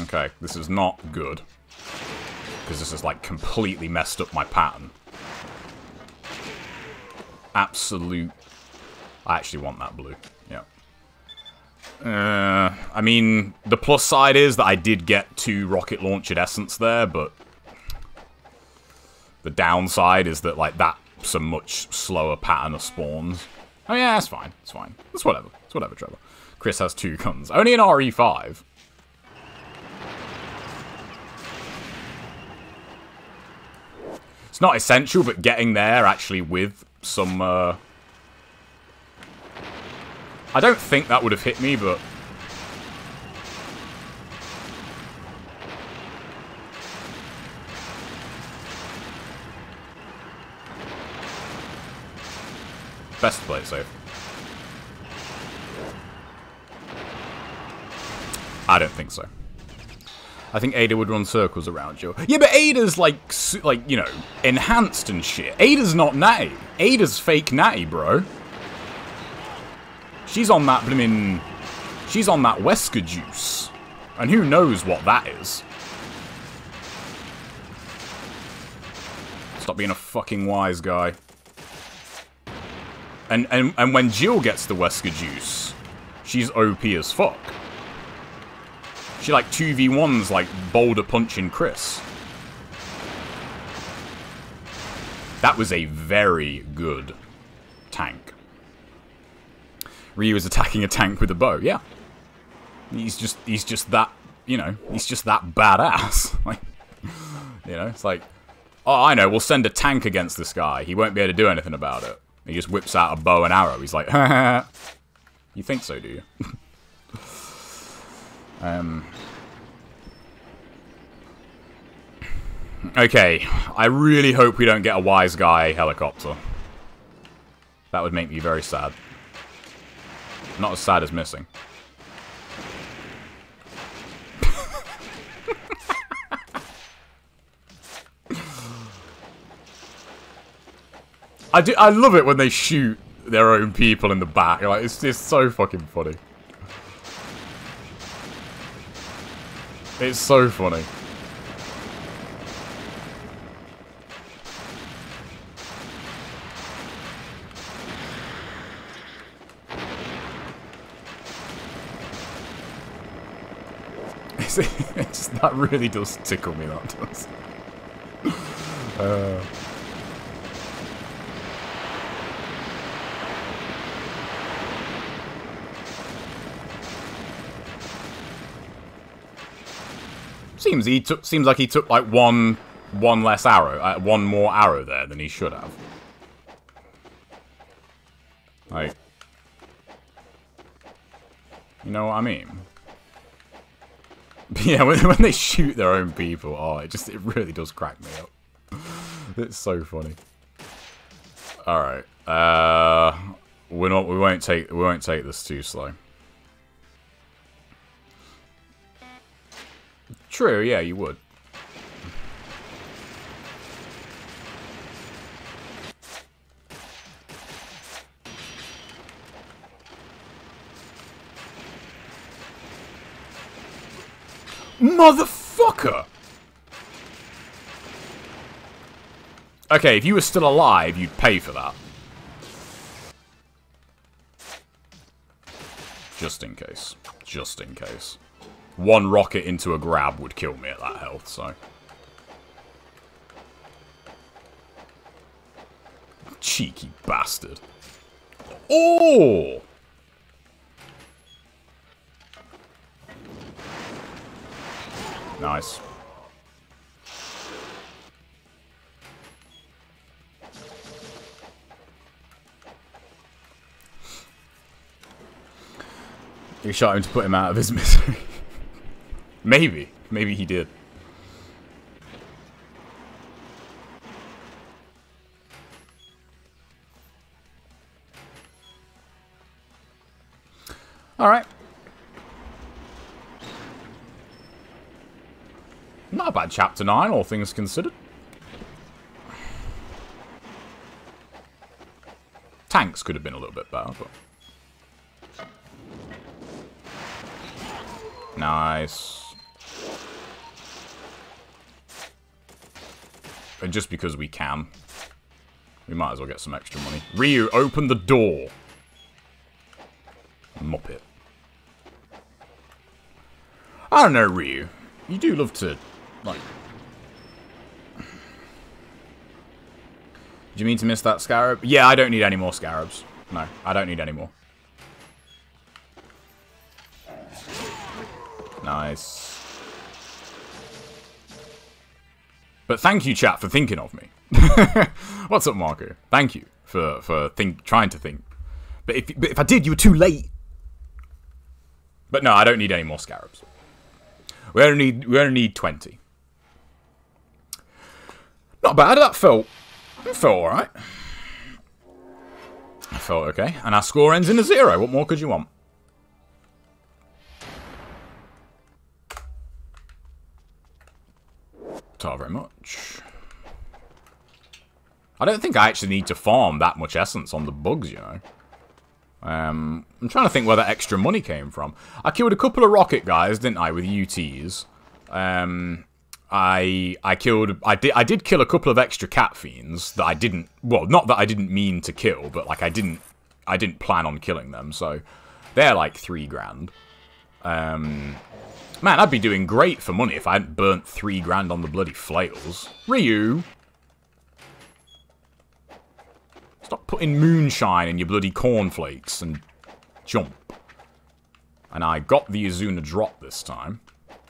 Okay, this is not good. Because this has, like, completely messed up my pattern. Absolute... I actually want that blue. Yeah. I mean, the plus side is that I did get 2 rocket launcher essence there, but... the downside is that, like, that's a much slower pattern of spawns. Oh yeah, that's fine. It's fine. It's whatever. It's whatever, Trevor. Chris has 2 guns. Only an RE5. It's not essential, but getting there actually with some... I don't think that would have hit me, but... best to play it safe. I don't think so. I think Ada would run circles around you. Yeah, but Ada's like, you know, enhanced and shit. Ada's not natty. Ada's fake natty, bro. She's on that blimmin'... she's on that Wesker juice. And who knows what that is. Stop being a fucking wise guy. And when Jill gets the Wesker juice, she's OP as fuck. She like 2v1s like boulder punching Chris. That was a very good tank. Ryu is attacking a tank with a bow, yeah. He's just that, you know, he's just that badass. Like, you know, it's like, oh, I know, we'll send a tank against this guy. He won't be able to do anything about it. He just whips out a bow and arrow. He's like, you think so, do you? Okay, I really hope we don't get a wise guy helicopter. That would make me very sad. Not as sad as missing. I love it when they shoot their own people in the back. Like, it's just so fucking funny. It's so funny. That really does tickle me, that does. Seems like he took like one less arrow, one more arrow there than he should have. Like, you know what I mean? Yeah, when they shoot their own people, oh, it really does crack me up. It's so funny. All right, we won't take this too slow. True, yeah, you would. Motherfucker! Okay, if you were still alive, you'd pay for that. Just in case. Just in case. One rocket into a grab would kill me at that health, so. Cheeky bastard. Oh! Nice. You shot him to put him out of his misery. Maybe. Maybe he did. Alright. Not a bad chapter 9, all things considered. Tanks could have been a little bit better, but... Nice. And just because we can, we might as well get some extra money. Ryu, open the door. Muppet. I don't know, Ryu. You do love to, like... Do you mean to miss that scarab? Yeah, I don't need any more scarabs. No, I don't need any more. Nice. But thank you, chat, for thinking of me. What's up, Marco? Thank you for trying to think. But if I did, you were too late. But no, I don't need any more scarabs. We only need 20. Not bad. That felt alright. I felt okay. And our score ends in a 0. What more could you want? Not very much. I don't think I actually need to farm that much essence on the bugs, you know. I'm trying to think where that extra money came from. I killed a couple of rocket guys, didn't I, with UTs. I did kill a couple of extra cat fiends that I didn't, well, not that I didn't mean to kill, but like I didn't plan on killing them, so they're like 3 grand. Man, I'd be doing great for money if I hadn't burnt 3 grand on the bloody flails. Ryu! Stop putting moonshine in your bloody cornflakes and jump. And I got the Izuna drop this time.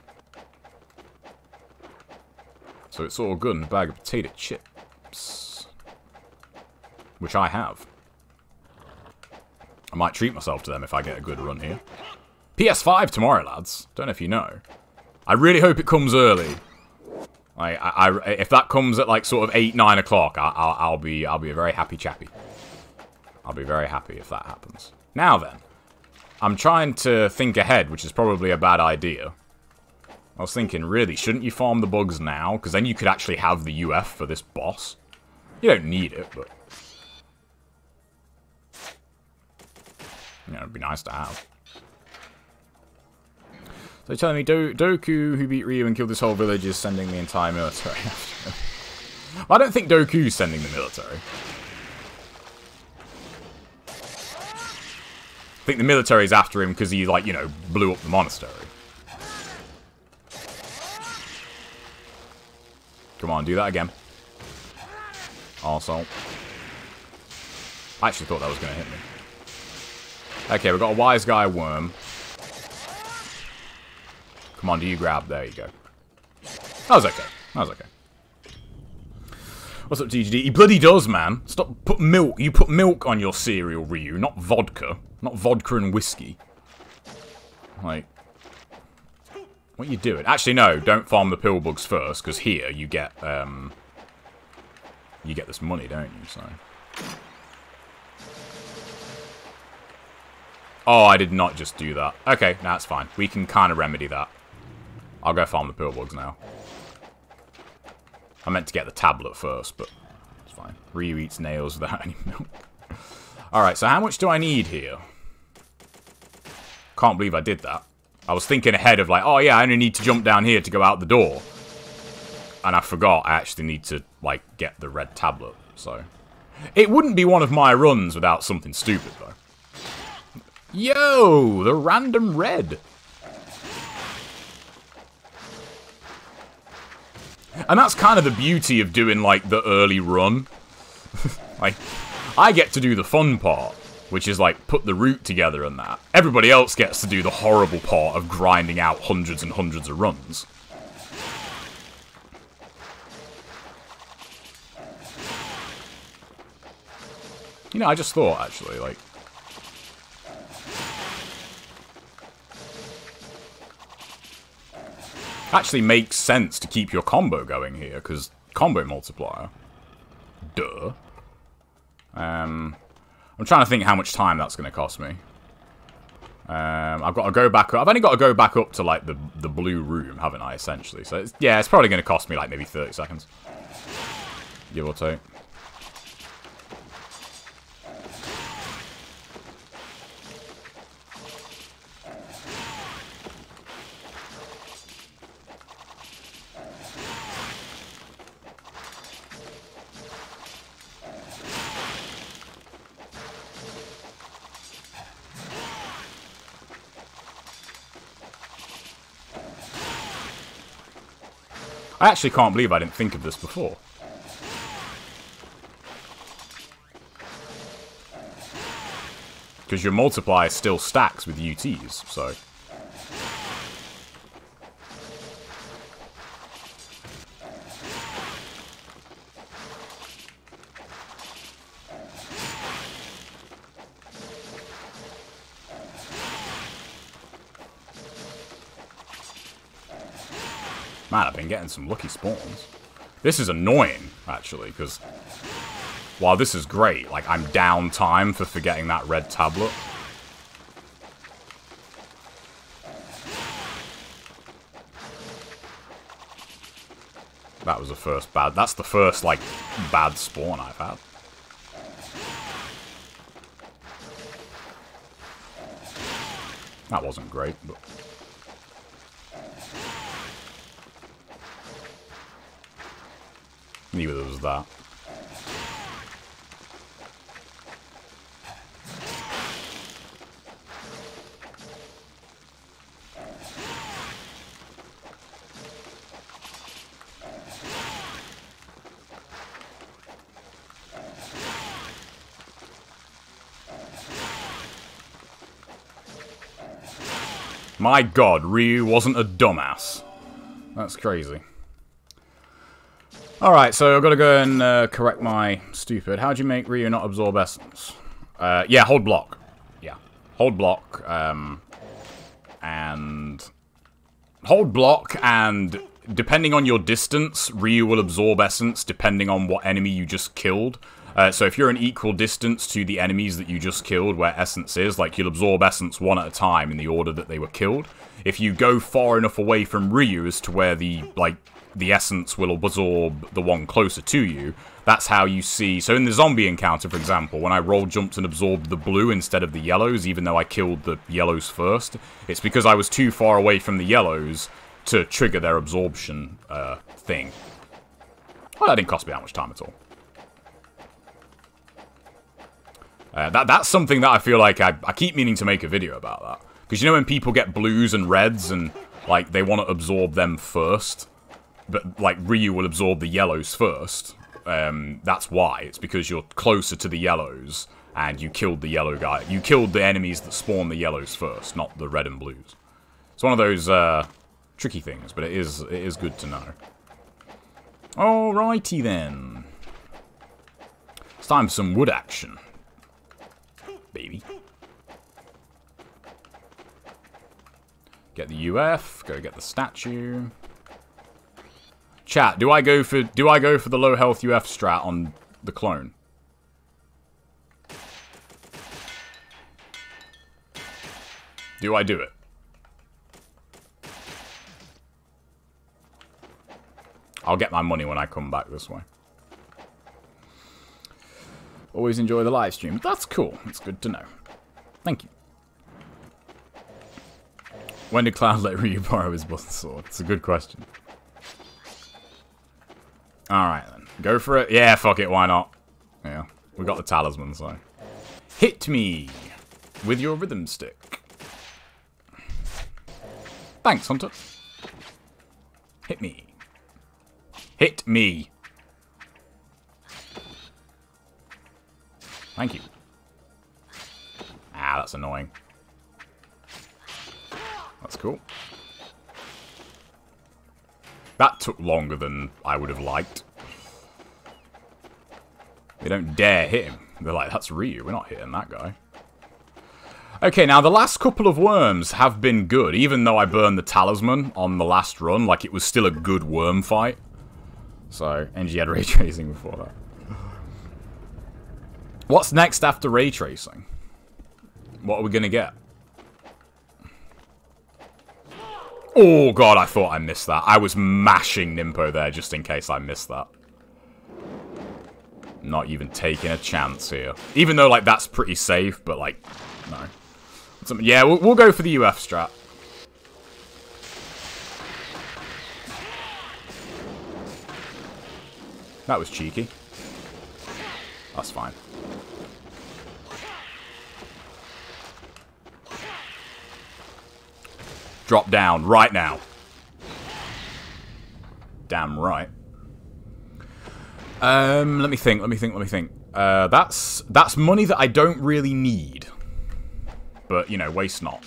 So it's all good in a bag of potato chips. Which I have. I might treat myself to them if I get a good run here. PS5 tomorrow, lads. Don't know if you know. I really hope it comes early. If that comes at like sort of 8, 9 o'clock, I'll be a very happy chappy. I'll be very happy if that happens. Now then, I'm trying to think ahead, which is probably a bad idea. I was thinking, really, shouldn't you farm the bugs now? Because then you could actually have the UF for this boss. You don't need it, but... you know, it'd be nice to have. So you're telling me Doku, who beat Ryu and killed this whole village, is sending the entire military after him? Well, I don't think Doku's sending the military. I think the military's after him because he, like, you know, blew up the monastery. Come on, do that again. Arsehole. I actually thought that was going to hit me. Okay, we've got a wise guy worm. Come on, do you grab? There you go. That was okay. That was okay. What's up, TGD? He bloody does, man. Stop putting milk. You put milk on your cereal, Ryu, not vodka. Not vodka and whiskey. Like, what are you doing? Actually, no. Don't farm the pill bugs first, because here you get this money, don't you? So. Oh, I did not just do that. Okay, nah, that's fine. We can kind of remedy that. I'll go farm the pill bugs now. I meant to get the tablet first, but it's fine. Ryu eats nails without any milk. Alright, so how much do I need here? Can't believe I did that. I was thinking ahead of like, oh yeah, I only need to jump down here to go out the door. And I forgot I actually need to, like, get the red tablet, so. It wouldn't be one of my runs without something stupid, though. Yo, the random red. And that's kind of the beauty of doing, like, the early run. Like, I get to do the fun part, which is, like, put the route together and that. Everybody else gets to do the horrible part of grinding out hundreds and hundreds of runs. You know, I just thought, actually, like... actually makes sense to keep your combo going here, because combo multiplier. Duh. I'm trying to think how much time that's going to cost me. I've got to go back up. I've only got to go back up to, like, the blue room, haven't I, essentially? So, yeah, it's probably going to cost me, like, maybe 30 seconds. Give or take. I actually can't believe I didn't think of this before. Because your multiplier still stacks with UTs, so... Man, I've been getting some lucky spawns. This is annoying, actually, because while this is great, like, I'm down time for forgetting that red tablet. That was the first bad... That's the first, like, bad spawn I've had. That wasn't great, but... Neither was that. My god, Ryu wasn't a dumbass. That's crazy. Alright, so I've got to go and correct my stupid. How do you make Ryu not absorb essence? Yeah, hold block. Yeah. Hold block, and... Hold block, and depending on your distance, Ryu will absorb essence depending on what enemy you just killed. So if you're an equal distance to the enemies that you just killed where essence is, like, you'll absorb essence one at a time in the order that they were killed. If you go far enough away from Ryu as to where the, like, the essence will absorb the one closer to you, that's how you see... So in the zombie encounter, for example, when I roll jumped and absorbed the blue instead of the yellows, even though I killed the yellows first, it's because I was too far away from the yellows to trigger their absorption thing. Well, that didn't cost me that much time at all. That's something that I feel like I keep meaning to make a video about that. Because you know when people get blues and reds and, like, they want to absorb them first? But, like, Ryu will absorb the yellows first. That's why. It's because you're closer to the yellows, and you killed the yellow guy. You killed the enemies that spawn the yellows first, not the red and blues. It's one of those, tricky things, but it is good to know. Alrighty then. It's time for some wood action. Baby. Get the UF, go get the statue. Chat, do I go for the low health UF strat on the clone? Do I do it? I'll get my money when I come back this way. Always enjoy the live stream. That's cool. It's good to know. Thank you. When did Cloud let Ryu borrow his button sword? It's a good question. Alright then. Go for it. Yeah, fuck it. Why not? Yeah. We got the talisman, so. Hit me with your rhythm stick. Thanks, Hunter. Hit me. Hit me. Thank you. Ah, that's annoying. That's cool. That took longer than I would have liked. They don't dare hit him. They're like, that's Ryu, we're not hitting that guy. Okay, now the last couple of worms have been good. Even though I burned the talisman on the last run, like, it was still a good worm fight. So, NG had ray tracing before that. What's next after ray tracing? What are we gonna get? Oh god, I thought I missed that. I was mashing Nimpo there just in case I missed that. Not even taking a chance here. Even though, like, that's pretty safe, but, like, no. Yeah, we'll go for the UF strat. That was cheeky. That's fine. Drop down right now. Damn right. Let me think. That's money that I don't really need. But, you know, waste not.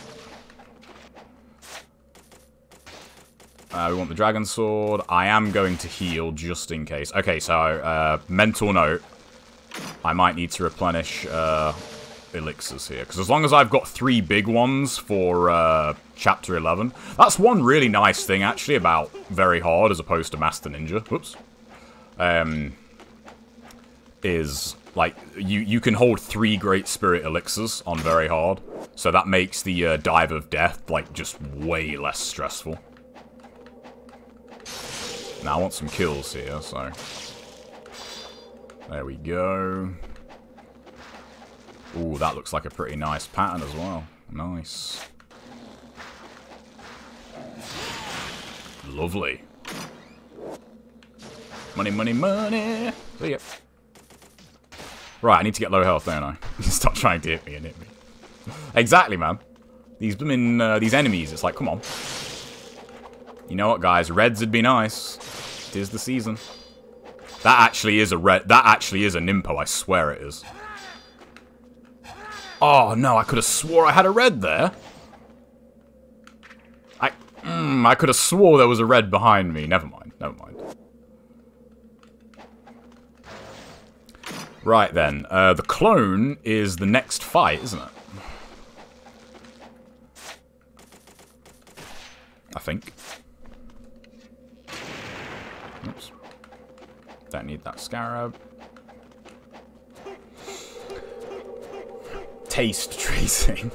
We want the dragon sword. I am going to heal just in case. Okay, so, mental note. I might need to replenish, elixirs here. Because as long as I've got 3 big ones for, Chapter 11. That's one really nice thing, actually, about Very Hard as opposed to Master Ninja. Whoops. Is, like, you can hold 3 Great Spirit elixirs on Very Hard. So that makes the, Dive of Death, like, just way less stressful. Now, I want some kills here, so... There we go. Ooh, that looks like a pretty nice pattern as well. Nice. Lovely. Money, money, money! See ya. Right, I need to get low health, don't I? Stop trying to hit me and hit me. Exactly, man. These enemies, it's like, come on. You know what, guys? Reds would be nice. 'Tis the season. That actually is a red. That actually is a Nimpo. I swear it is. Oh no! I could have swore I had a red there. I could have swore there was a red behind me. Never mind. Never mind. Right then. The clone is the next fight, isn't it? I think. Oops. Don't need that scarab. Taste tracing.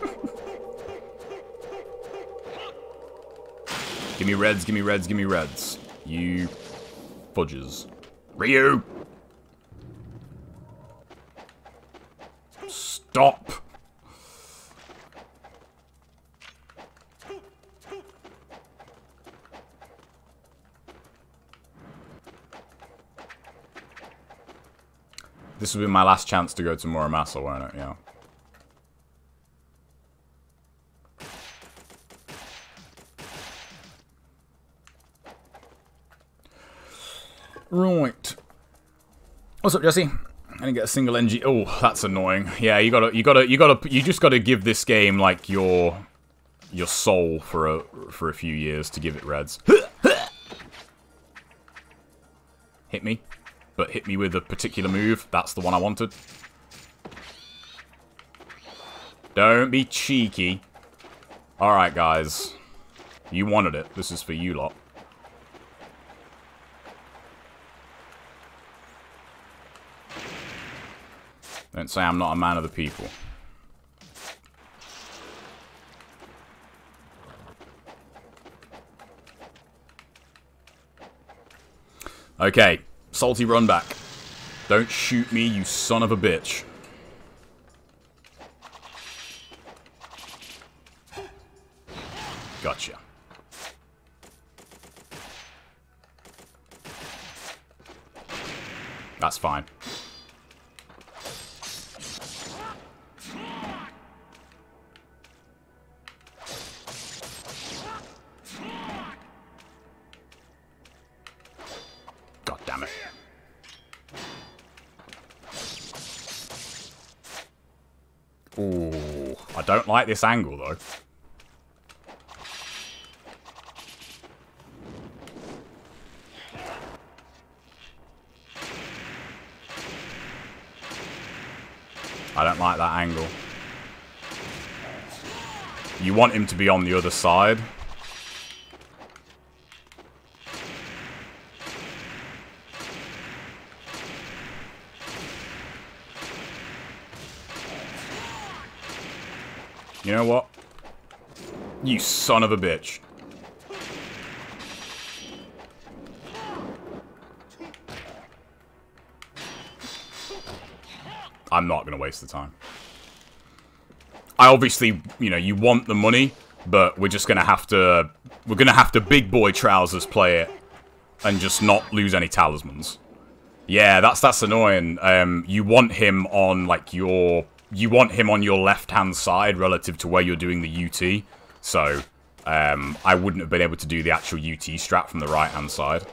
Give me reds, give me reds, give me reds. You fudges. Ryu! Stop! This will be my last chance to go to Muramasa, won't it? Yeah. Right. What's up, Jesse? I didn't get a single NG. Oh, that's annoying. Yeah, you just gotta give this game like your soul for a few years to give it reds. Hit me. But hit me with a particular move. That's the one I wanted. Don't be cheeky. Alright, guys. You wanted it. This is for you lot. Don't say I'm not a man of the people. Okay. Salty run back. Don't shoot me, you son of a bitch. Gotcha. That's fine. God damn it. Ooh, I don't like this angle though. I don't like that angle. You want him to be on the other side. You know what? You son of a bitch. I'm not going to waste the time. I obviously, you know, you want the money, but we're just going to have to... We're going to have to big boy trousers play it and just not lose any talismans. Yeah, that's annoying. You want him on, like, your... You want him on your left-hand side relative to where you're doing the UT. So, I wouldn't have been able to do the actual UT strat from the right-hand side.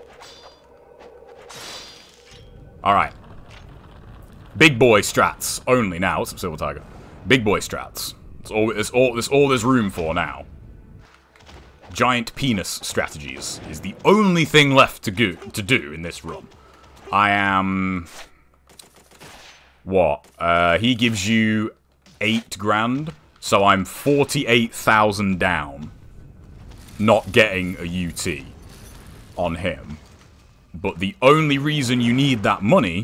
Alright. Big boy strats only now. What's up, Silver Tiger? Big boy strats. That's all there's room for now. Giant penis strategies is the only thing left to do in this run. I am... What? He gives you 8 grand, so I'm 48,000 down. Not getting a UT on him. But the only reason you need that money...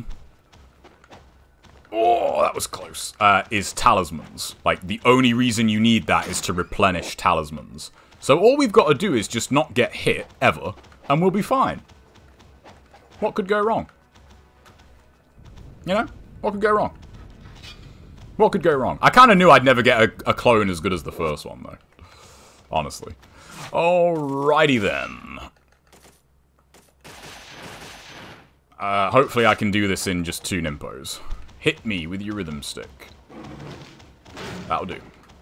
Oh, that was close. Is talismans. Like, the only reason you need that is to replenish talismans. So all we've got to do is just not get hit, ever, and we'll be fine. What could go wrong? You know? What could go wrong? What could go wrong? I kind of knew I'd never get a clone as good as the first one, though. Honestly. Alrighty then. Hopefully I can do this in just 2 nimpos. Hit me with your rhythm stick. That'll do.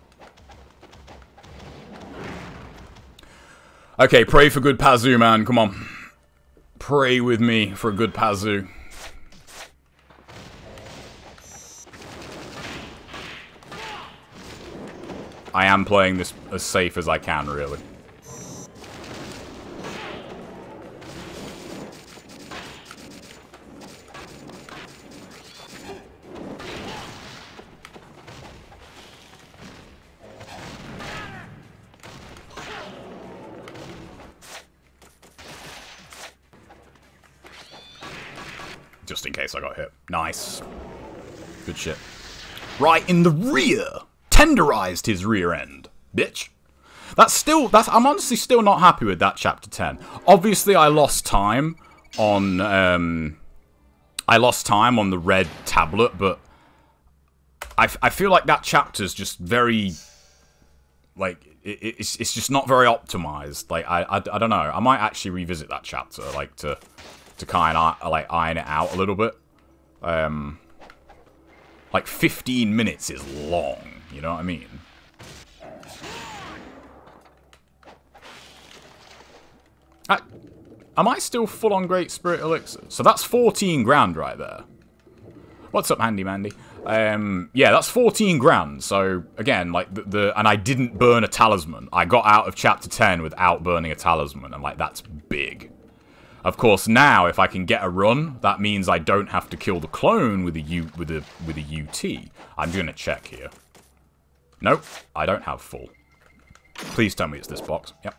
Okay, pray for good Pazu, man. Come on. Pray with me for a good Pazu. I am playing this as safe as I can, really. Just in case I got hit. Nice. Good shit. Right in the rear! Tenderized his rear end. Bitch. I'm honestly still not happy with that chapter 10. Obviously I lost time on the red tablet, but I feel like that chapter's just very, like, it's just not very optimized. Like, I don't know. I might actually revisit that chapter, like, to kind of, like, iron it out a little bit. Like, 15 minutes is long. You know what I mean? Am I still full on Great Spirit Elixir? So that's 14 grand right there. What's up, Handy Mandy? Yeah, that's 14 grand. So, again, like, and I didn't burn a talisman. I got out of Chapter 10 without burning a talisman, and, like, that's big. Of course, now, if I can get a run, that means I don't have to kill the clone with a UT. I'm gonna check here. Nope, I don't have full. Please tell me it's this box. Yep.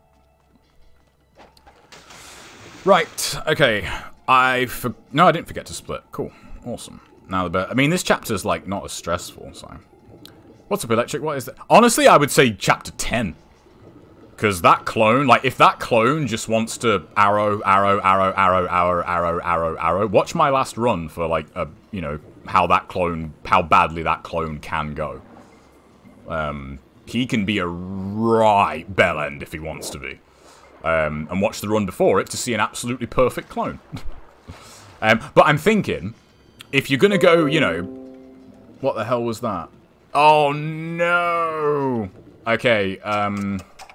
Right, okay. No, I didn't forget to split. Cool. Awesome. Now the bit. I mean, this chapter's, like, not as stressful, so... What's up, Electric? What is that? Honestly, I would say chapter 10. Because that clone, like, if that clone just wants to arrow, watch my last run for, like, you know, how badly that clone can go. He can be a right bellend if he wants to be. And watch the run before it to see an absolutely perfect clone. But I'm thinking, if you're gonna go, you know... What the hell was that? Oh, no! Okay, I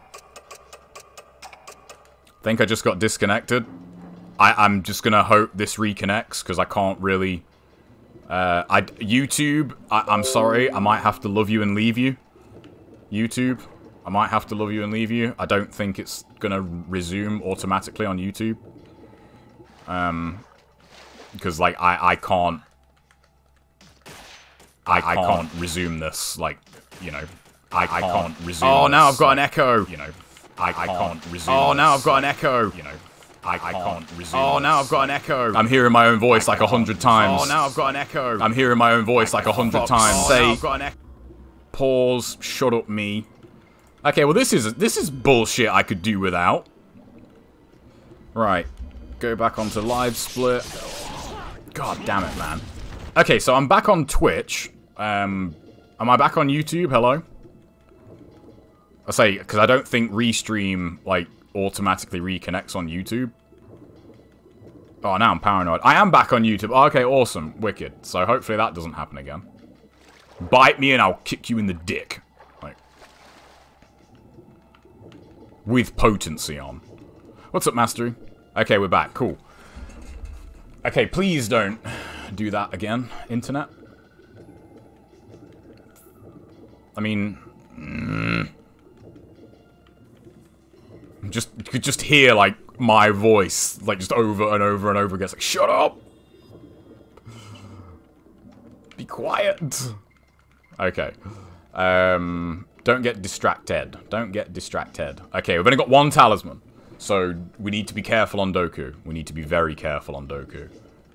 think I just got disconnected. I'm just gonna hope this reconnects, because I can't really... YouTube, I'm sorry, I might have to love you and leave you. YouTube, I might have to love you and leave you. I don't think it's gonna resume automatically on YouTube. Because, like, I can't resume this, like, you know, I can't resume Oh, now I've got an like, echo. You know, I can't resume Oh, now this, I've got an like, echo. You know, I can't resume Oh, now this, I've got an like, echo. I'm hearing my own voice like 100 times. Oh, now I've got an echo. I'm hearing my own voice like 100 times. Oh, now Say, I've got an echo. pause, shut up me. Okay, well this is bullshit I could do without. Right. Go back onto live split. God damn it, man. Okay, so I'm back on Twitch. Am I back on YouTube? Hello? I say, because I don't think Restream, like, automatically reconnects on YouTube. Oh, now I'm paranoid. I am back on YouTube. Oh, okay, awesome. Wicked. So hopefully that doesn't happen again. Bite me and I'll kick you in the dick. Like. with potency on. What's up, Mastery? Okay, we're back. Cool. Okay, please don't do that again, internet. I mean... you could just hear, like, my voice, like, just over and over and over again. It's like, shut up! Be quiet! Okay. Don't get distracted. Don't get distracted. Okay, we've only got one talisman. So, we need to be careful on Doku. We need to be very careful on Doku.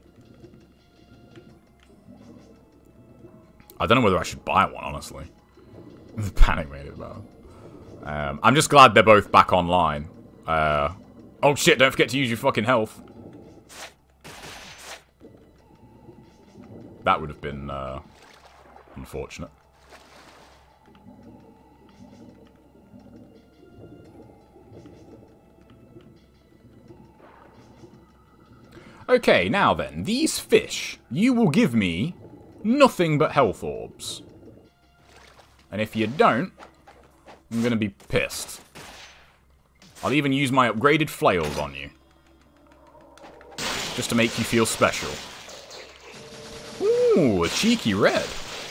I don't know whether I should buy one, honestly. The panic made it bad. I'm just glad they're both back online. Oh shit, don't forget to use your fucking health. That would have been, unfortunate. Okay, now then, these fish, you will give me nothing but health orbs. And if you don't, I'm gonna be pissed. I'll even use my upgraded flails on you. Just to make you feel special. Ooh, a cheeky red.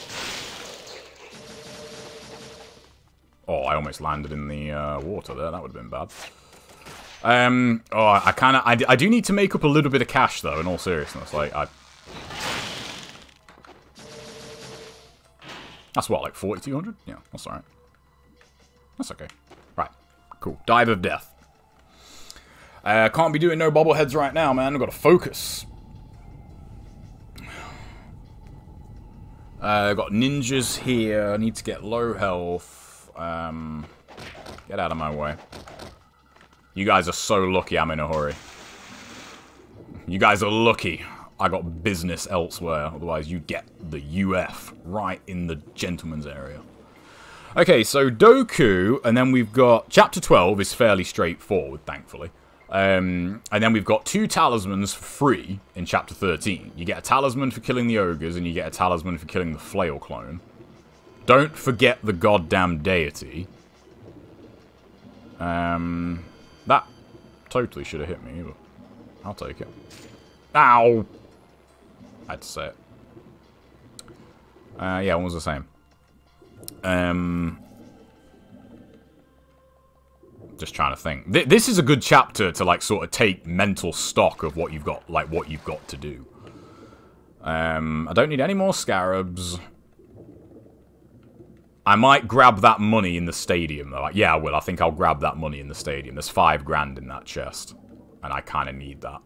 Oh, I almost landed in the water there. That would have been bad. Oh, I do need to make up a little bit of cash, though, in all seriousness. Like, that's what, like 4,200? Yeah, that's alright. That's okay. Right. Cool. Dive of Death. Can't be doing no bobbleheads right now, man. I've got to focus. Got ninjas here. I need to get low health. Get out of my way. You guys are so lucky I'm in a hurry. You guys are lucky I got business elsewhere. Otherwise, you'd get the UF right in the gentleman's area. Okay, so Doku, and then we've got... Chapter 12 is fairly straightforward, thankfully. And then we've got 2 talismans for free in Chapter 13. You get a talisman for killing the ogres, and you get a talisman for killing the flail clone. Don't forget the goddamn deity. That totally should have hit me, but I'll take it. Ow! I had to say it. Yeah, one was the same. Just trying to think. This is a good chapter to, like, sort of take mental stock of what you've got, like, what you've got to do. I don't need any more scarabs. I might grab that money in the stadium, though. Like, yeah, I will. I think I'll grab that money in the stadium. There's 5 grand in that chest. And I kind of need that.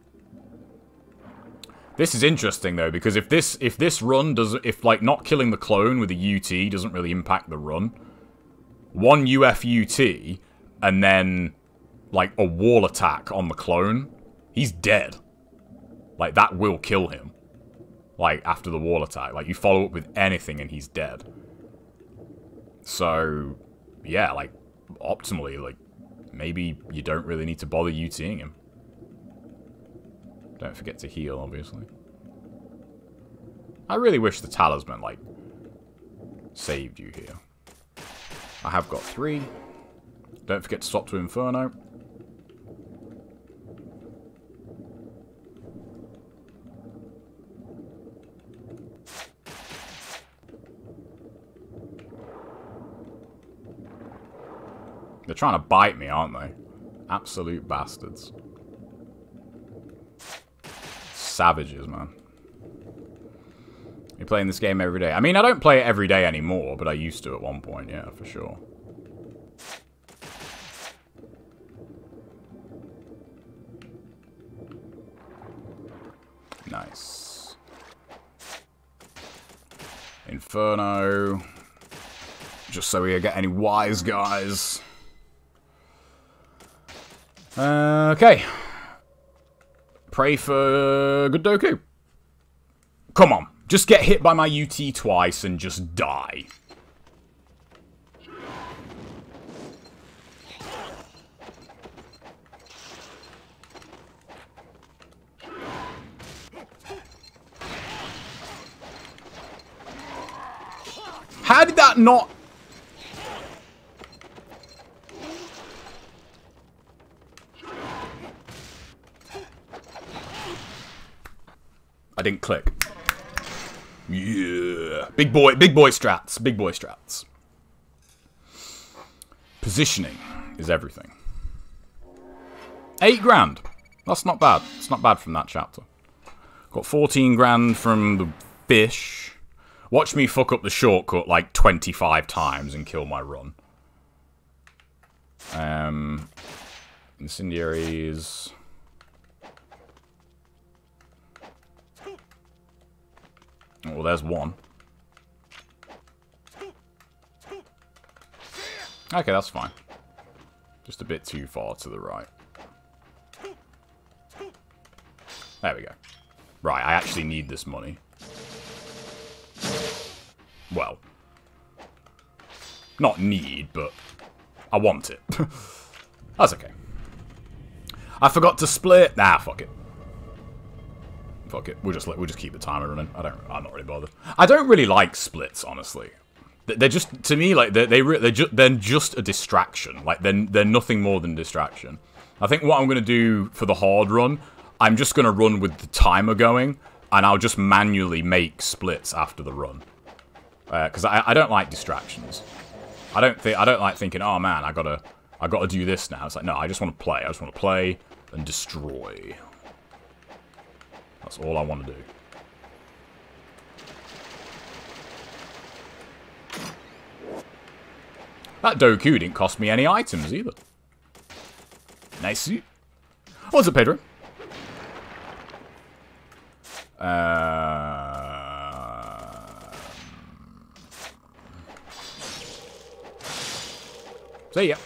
This is interesting, though, because if this run doesn't... If, like, not killing the clone with a UT doesn't really impact the run, 1 UF UT, and then, like, a wall attack on the clone, he's dead. Like, that will kill him. Like, after the wall attack. Like, you follow up with anything and he's dead. So, yeah, like, optimally, like, maybe you don't really need to bother UTing him. Don't forget to heal, obviously. I really wish the talisman, like, saved you here. I have got 3. Don't forget to swap to Inferno. They're trying to bite me, aren't they? Absolute bastards. Savages, man. You're playing this game every day. I mean, I don't play it every day anymore, but I used to at one point, yeah, for sure. Nice. Inferno. Just so we get any wise guys. Okay. Pray for good Doku. Come on. Just get hit by my UT twice and just die. How did that not... didn't click. Yeah. Big boy strats. Big boy strats. Positioning is everything. 8 grand. That's not bad. It's not bad from that chapter. Got 14 grand from the fish. Watch me fuck up the shortcut like 25 times and kill my run. Incendiaries. Oh, well, there's one. Okay, that's fine. Just a bit too far to the right. There we go. Right, I actually need this money. Well. Not need, but I want it. That's okay. I forgot to split. Nah, fuck it. Fuck it. We'll just keep the timer running. I'm not really bothered. I don't really like splits, honestly. They're just, to me, like they're just a distraction. Like they're nothing more than distraction. I think what I'm gonna do for the hard run, I'm just gonna run with the timer going, and I'll just manually make splits after the run. Because I don't like distractions. I don't like thinking, oh man, I gotta do this now. It's like, no, I just want to play. I just want to play and destroy. That's all I want to do. That Doku didn't cost me any items either. Nice. What's up, Pedro? See ya.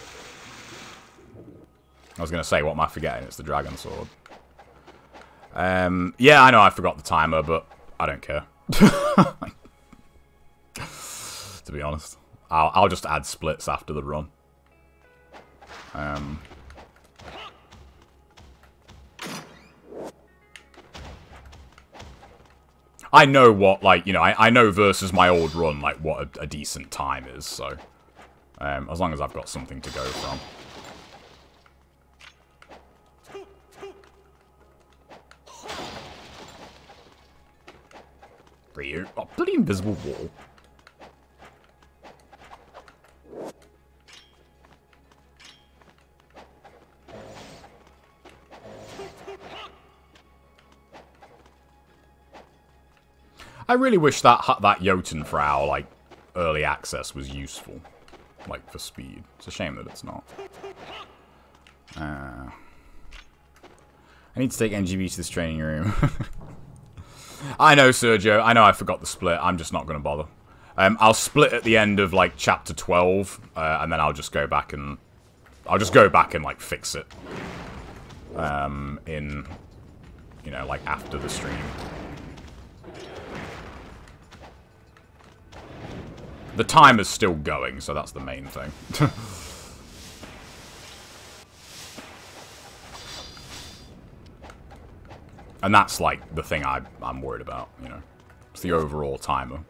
I was going to say, what am I forgetting? It's the dragon sword. Yeah, I know I forgot the timer, but I don't care. To be honest. I'll just add splits after the run. I know what, like, you know, I know versus my old run, like, what a decent time is, so... as long as I've got something to go from. Oh, bloody invisible wall. I really wish that Jotunfrau, like, early access was useful. Like, for speed. It's a shame that it's not. I need to take NGB to this training room. I know, Sergio. I know I forgot the split. I'm just not going to bother. I'll split at the end of, like, chapter 12, and then I'll just go back and... like, fix it. In, you know, like, after the stream. The timer's still going, so that's the main thing. And that's, like, the thing I'm worried about, you know. It's the overall timer.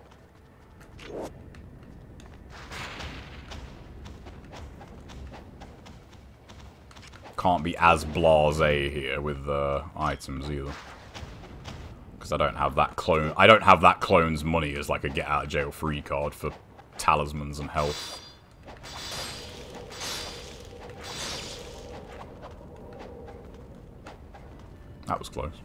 Can't be as blasé here with items either. Because I don't have that clone. I don't have that clone's money as like a get out of jail free card for talismans and health. That was close.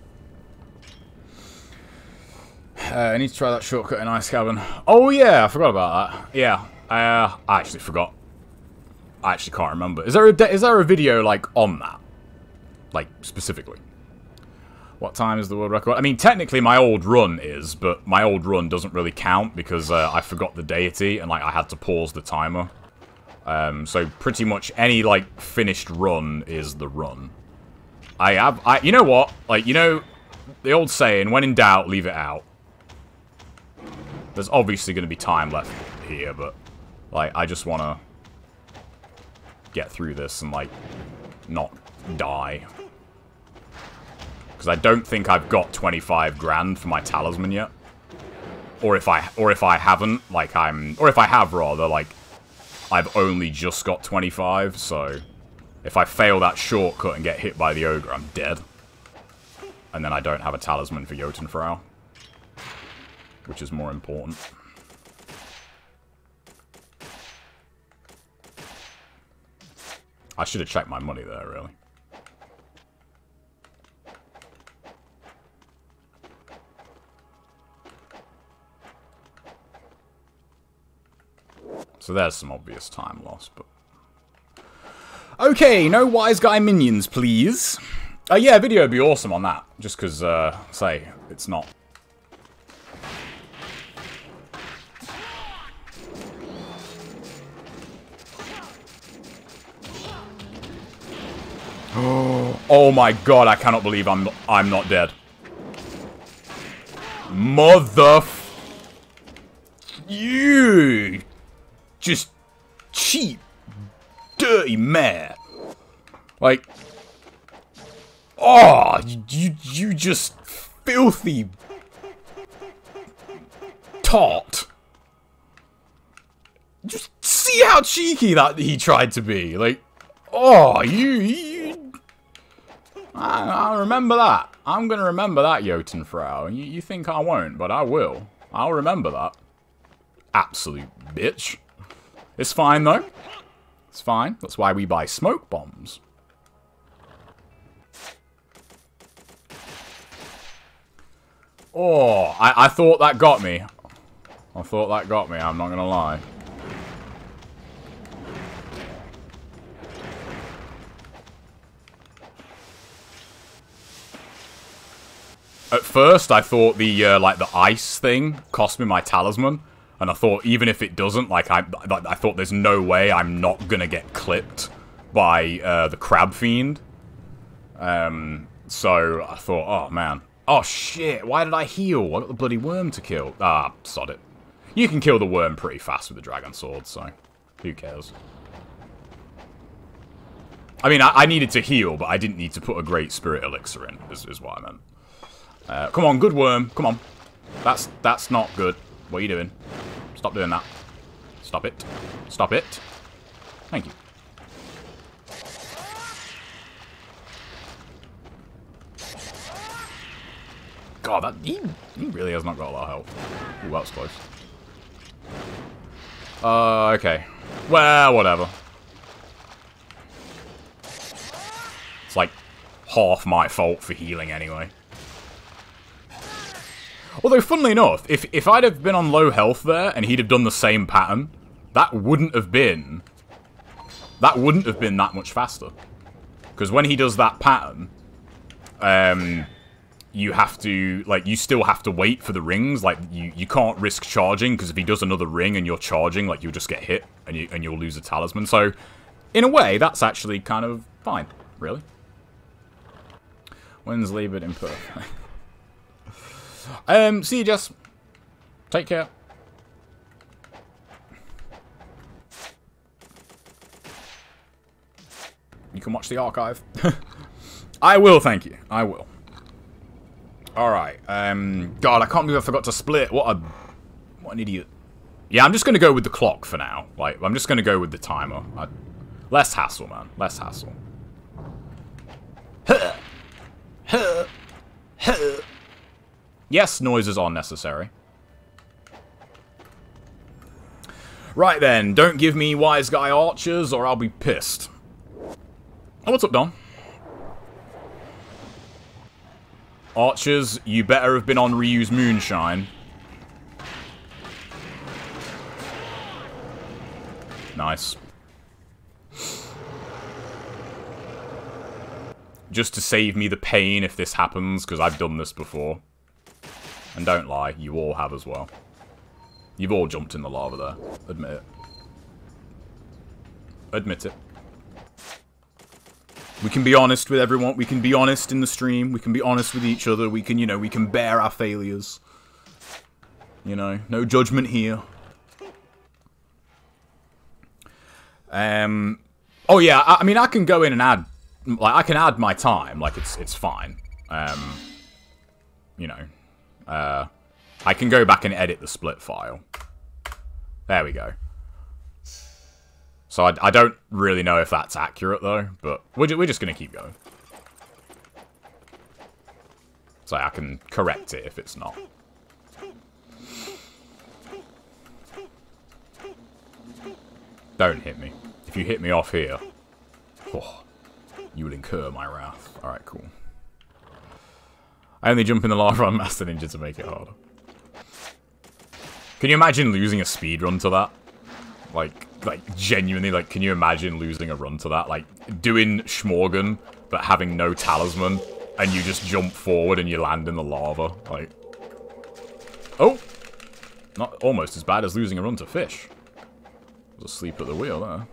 I need to try that shortcut in Ice Cavern. Oh yeah, I forgot about that. Yeah, I actually forgot. I actually can't remember. Is there a video like on that, like specifically? What time is the world record? I mean, technically my old run is, but my old run doesn't really count because I forgot the deity and like I had to pause the timer. So pretty much any like finished run is the run. You know what? Like, you know, the old saying, when in doubt, leave it out. There's obviously going to be time left here, but like I just want to get through this and like not die. Because I don't think I've got 25 grand for my talisman yet. Or if I haven't, like or if I have rather, like I've only just got 25, so if I fail that shortcut and get hit by the ogre, I'm dead. And then I don't have a talisman for Jotunfrau, which is more important. I should have checked my money there, really. So there's some obvious time loss, but... Okay, no wise guy minions, please. Yeah, video would be awesome on that. Just because, say, it's not... Oh my god, I cannot believe I'm not dead. You just cheap, dirty mare. Like, oh, you just filthy tart. Just see how cheeky that he tried to be. Like, oh, I remember that. I'm gonna remember that, Jotunfrau. You think I won't, but I will. I'll remember that. Absolute bitch. It's fine, though. It's fine. That's why we buy smoke bombs. Oh, I thought that got me. I thought that got me, I'm not gonna lie. At first, I thought the, like, the ice thing cost me my talisman. And I thought, even if it doesn't, like, I thought there's no way I'm not gonna get clipped by, the Crab Fiend. So, I thought, oh, man. Oh, shit, why did I heal? I got the bloody worm to kill. Ah, sod it. You can kill the worm pretty fast with the Dragon Sword, so who cares? I mean, I needed to heal, but I didn't need to put a Great Spirit Elixir in, is what I meant. Come on, good worm. Come on. That's not good. What are you doing? Stop doing that. Stop it. Stop it. Thank you. God, he really has not got a lot of health. Ooh, that was close. Okay. Well, whatever. It's like half my fault for healing anyway. Although, funnily enough, if I'd have been on low health there and he'd have done the same pattern, that wouldn't have been that much faster. Because when he does that pattern, you have to, like, you still have to wait for the rings. Like, you can't risk charging, because if he does another ring and you're charging, like, you'll just get hit and you'll lose a talisman. So, in a way, that's actually kind of fine, really. When's Labor imperfect? See you, Jess. Take care. You can watch the archive. I will, thank you. I will. Alright. God, I can't believe I forgot to split. What an idiot. Yeah, I'm just going to go with the clock for now. Like, I'm just going to go with the timer. Less hassle, man. Less hassle. Yes, noises are necessary. Right then, don't give me wise guy archers or I'll be pissed. Oh, what's up, Don? Archers, you better have been on Ryu's Moonshine. Nice. Just to save me the pain if this happens, because I've done this before. And don't lie, you all have as well. You've all jumped in the lava there. Admit it. Admit it. We can be honest with everyone. We can be honest in the stream. We can be honest with each other. We can, you know, we can bear our failures. You know, no judgment here. Oh yeah, I mean, I can go in and add, like, I can add my time. Like, it's fine. You know. I can go back and edit the split file. There we go. So I don't really know if that's accurate, though, but we're just going to keep going. So I can correct it if it's not. Don't hit me. If you hit me off here, oh, you will incur my wrath. Alright, cool. I only jump in the lava on Master Ninja to make it harder. Can you imagine losing a speedrun to that? Like, genuinely, like, can you imagine losing a run to that? Like, doing Schmorgan, but having no talisman, and you just jump forward and you land in the lava. Like, oh! Not almost as bad as losing a run to fish. I was asleep at the wheel there.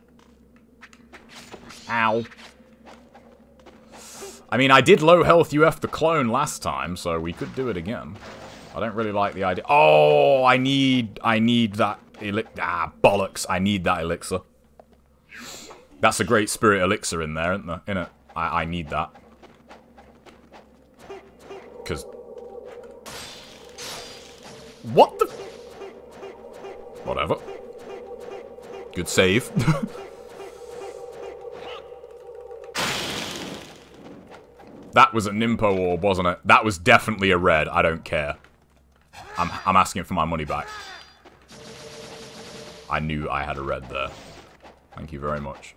Ow. I mean, I did low health UF the clone last time, so we could do it again. I don't really like the idea. Oh, I need that elixir. Ah, bollocks. I need that elixir. That's a great spirit elixir in there, isn't there? In it. I need that. Because... What the... Whatever. Good save. That was a Nimpo orb, wasn't it? That was definitely a red. I don't care. I'm asking for my money back. I knew I had a red there. Thank you very much.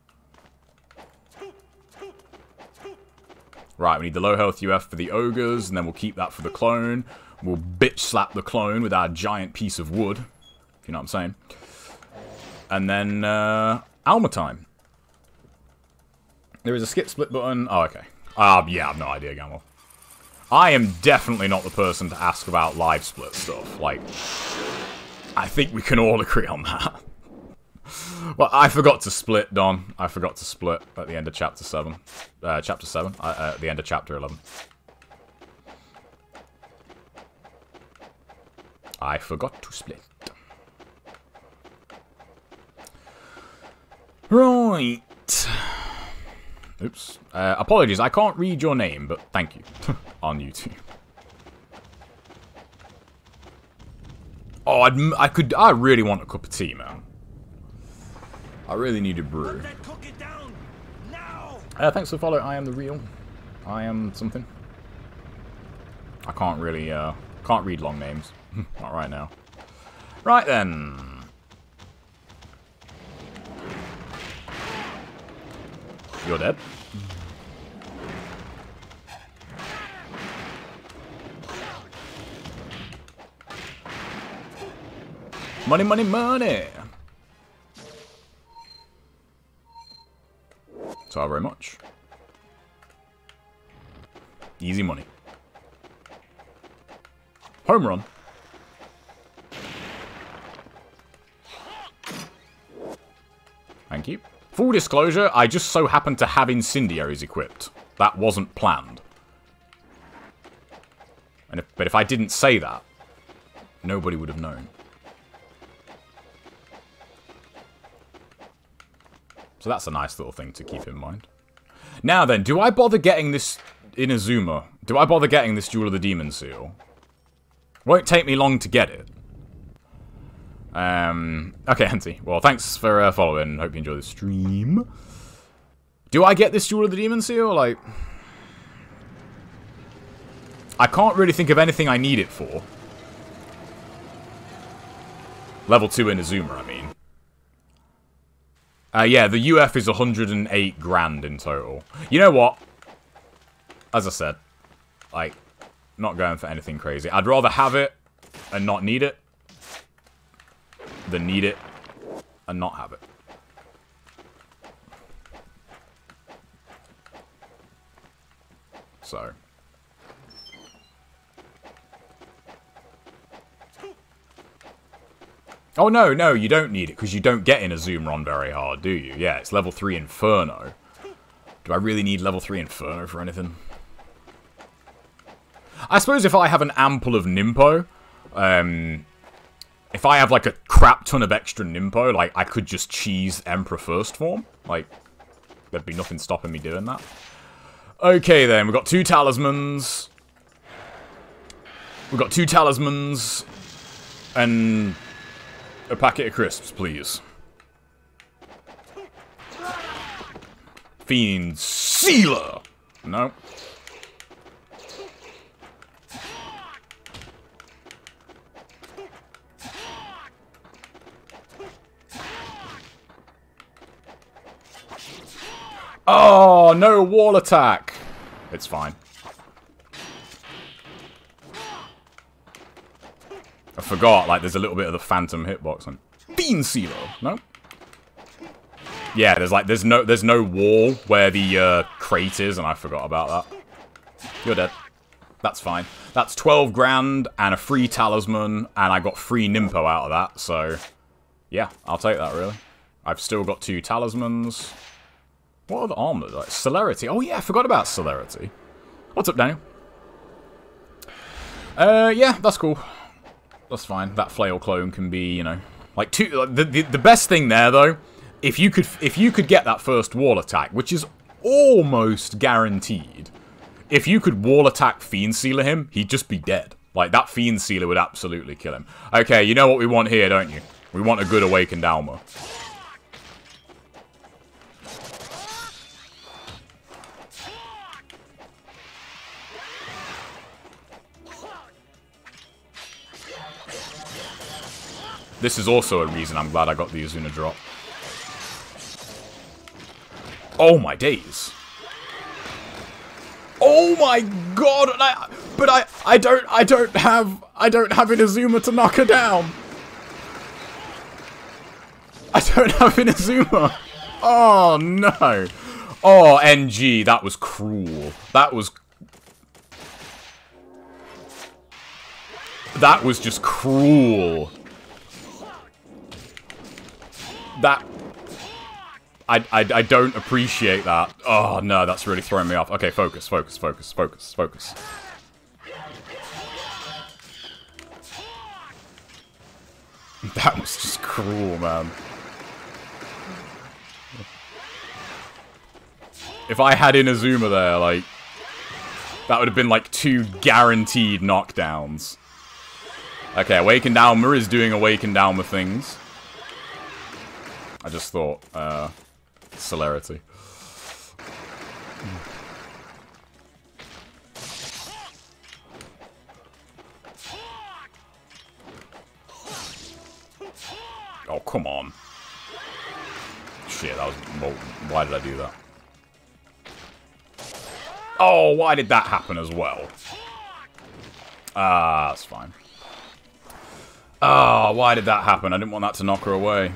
Right, we need the low health UF for the ogres, and then we'll keep that for the clone. We'll bitch slap the clone with our giant piece of wood. If you know what I'm saying. And then, Alma time. There is a skip split button. Oh, okay. Yeah, I have no idea, Gamble. I am definitely not the person to ask about live split stuff. Like, I think we can all agree on that. Well, I forgot to split, Don. I forgot to split at the end of Chapter 7. Chapter 7? At the end of Chapter 11. I forgot to split. Right. Oops. Apologies, I can't read your name, but thank you. On YouTube. Oh, I really want a cup of tea, man. I really need a brew. Thanks for following. I am the real. I am something. I can't really, can't read long names. Not right now. Right then. You're dead. Money, money, money! So very much. Easy money. Home run. Thank you. Full disclosure, I just so happened to have incendiaries equipped. That wasn't planned. But if I didn't say that, nobody would have known. So that's a nice little thing to keep in mind. Now then, do I bother getting this Inazuma? Do I bother getting this Jewel of the Demon Seal? Won't take me long to get it. Okay, Auntie. Well, thanks for following. Hope you enjoy the stream. Do I get this Jewel of the Demon Seal? Like, I can't really think of anything I need it for. Level 2 Inazuma, I mean. Yeah, the UF is 108 grand in total. You know what? As I said, like, not going for anything crazy. I'd rather have it and not need it than need it and not have it. So. Oh, no, you don't need it, because you don't get Inazuma on very hard, do you? Yeah, it's level 3 Inferno. Do I really need level 3 Inferno for anything? I suppose if I have an ample of Nimpo, if I have, like, a crap ton of extra Nimpo, like, I could just cheese Emperor First Form. Like, there'd be nothing stopping me doing that. Okay, then, we've got 2 talismans. We've got 2 talismans. And a packet of crisps, please. Fiend Sealer! No. Oh, no wall attack. It's fine. I forgot, like, there's a little bit of the phantom hitbox on Fiend Sealer. No? Yeah, there's no wall where the crate is, and I forgot about that. You're dead. That's fine. That's 12 grand and a free talisman, and I got free Nimpo out of that, so yeah, I'll take that, really. I've still got 2 talismans. What are the armor? Like, celerity. Oh yeah, I forgot about celerity. What's up, Daniel? Yeah, that's cool. That's fine. That flail clone can be, you know, like the best thing there though, if you could get that first wall attack, which is almost guaranteed. If you could wall attack Fiend Sealer him, he'd just be dead. Like, that Fiend Sealer would absolutely kill him. Okay, you know what we want here, don't you? We want a good Awakened Alma. This is also a reason I'm glad I got the Azuna drop. Oh my days. Oh my god! I don't have Inazuma to knock her down. I don't have Inazuma. Oh no. Oh NG, that was cruel. That was just cruel. That I don't appreciate that. Oh no, that's really throwing me off. Okay, focus. That was just cruel, man. If I had Inazuma there, like, that would have been like 2 guaranteed knockdowns. Okay, Awakened Alma is doing Awakened Alma things. I just thought, celerity. Oh, come on. Shit, that was... Well, why did I do that? Oh, why did that happen as well? Ah, that's fine. Ah, why did that happen? I didn't want that to knock her away.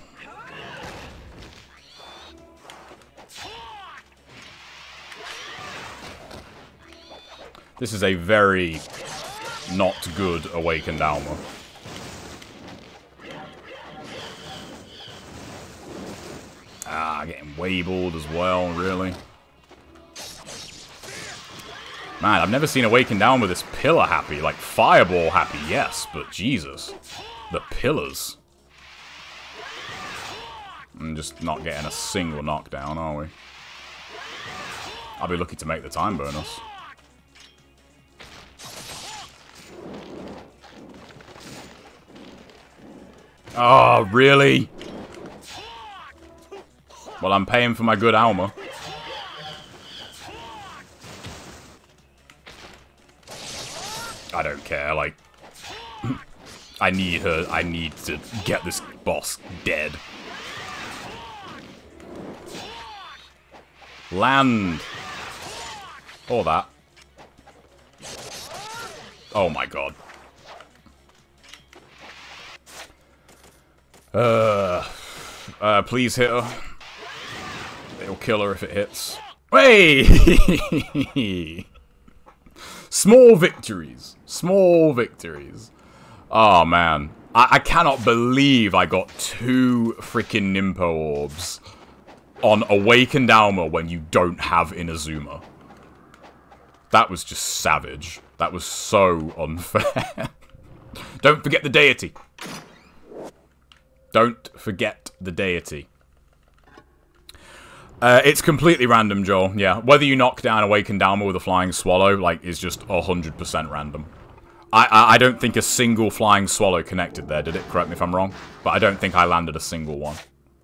This is a very not good Awakened Alma. Ah, getting waybled as well, really. Man, I've never seen Awakened Alma this pillar happy. Like, Fireball happy, yes, but Jesus. The pillars. I'm just not getting a single knockdown, are we? I'll be lucky to make the time bonus. Oh, really? Well, I'm paying for my good Alma. I don't care, like... I need her, I need to get this boss dead. Land! Or that. Oh my god. Please hit her. It'll kill her if it hits. Hey! Small victories. Small victories. Oh, man. I cannot believe I got 2 freaking Nimpo orbs on Awakened Alma when you don't have Inazuma. That was just savage. That was so unfair. Don't forget the deity. Don't forget the deity. It's completely random, Joel. Yeah, whether you knock down Awakened Alma with a Flying Swallow, like, is just 100% random. I don't think a single Flying Swallow connected there, did it? Correct me if I'm wrong. But I don't think I landed a single one.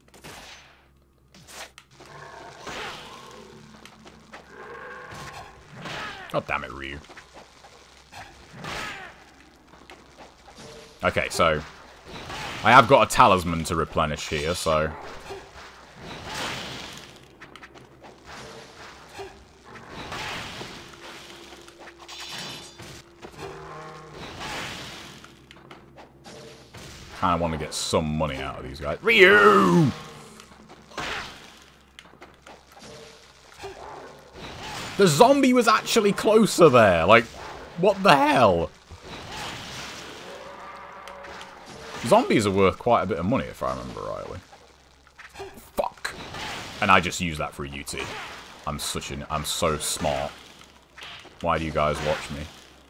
God damn it, Ryu. Okay, so... I have got a talisman to replenish here, so... kind of want to get some money out of these guys. Ryu! The zombie was actually closer there. Like, what the hell? Zombies are worth quite a bit of money, if I remember rightly. Fuck. And I just use that for a UT. I'm so smart. Why do you guys watch me?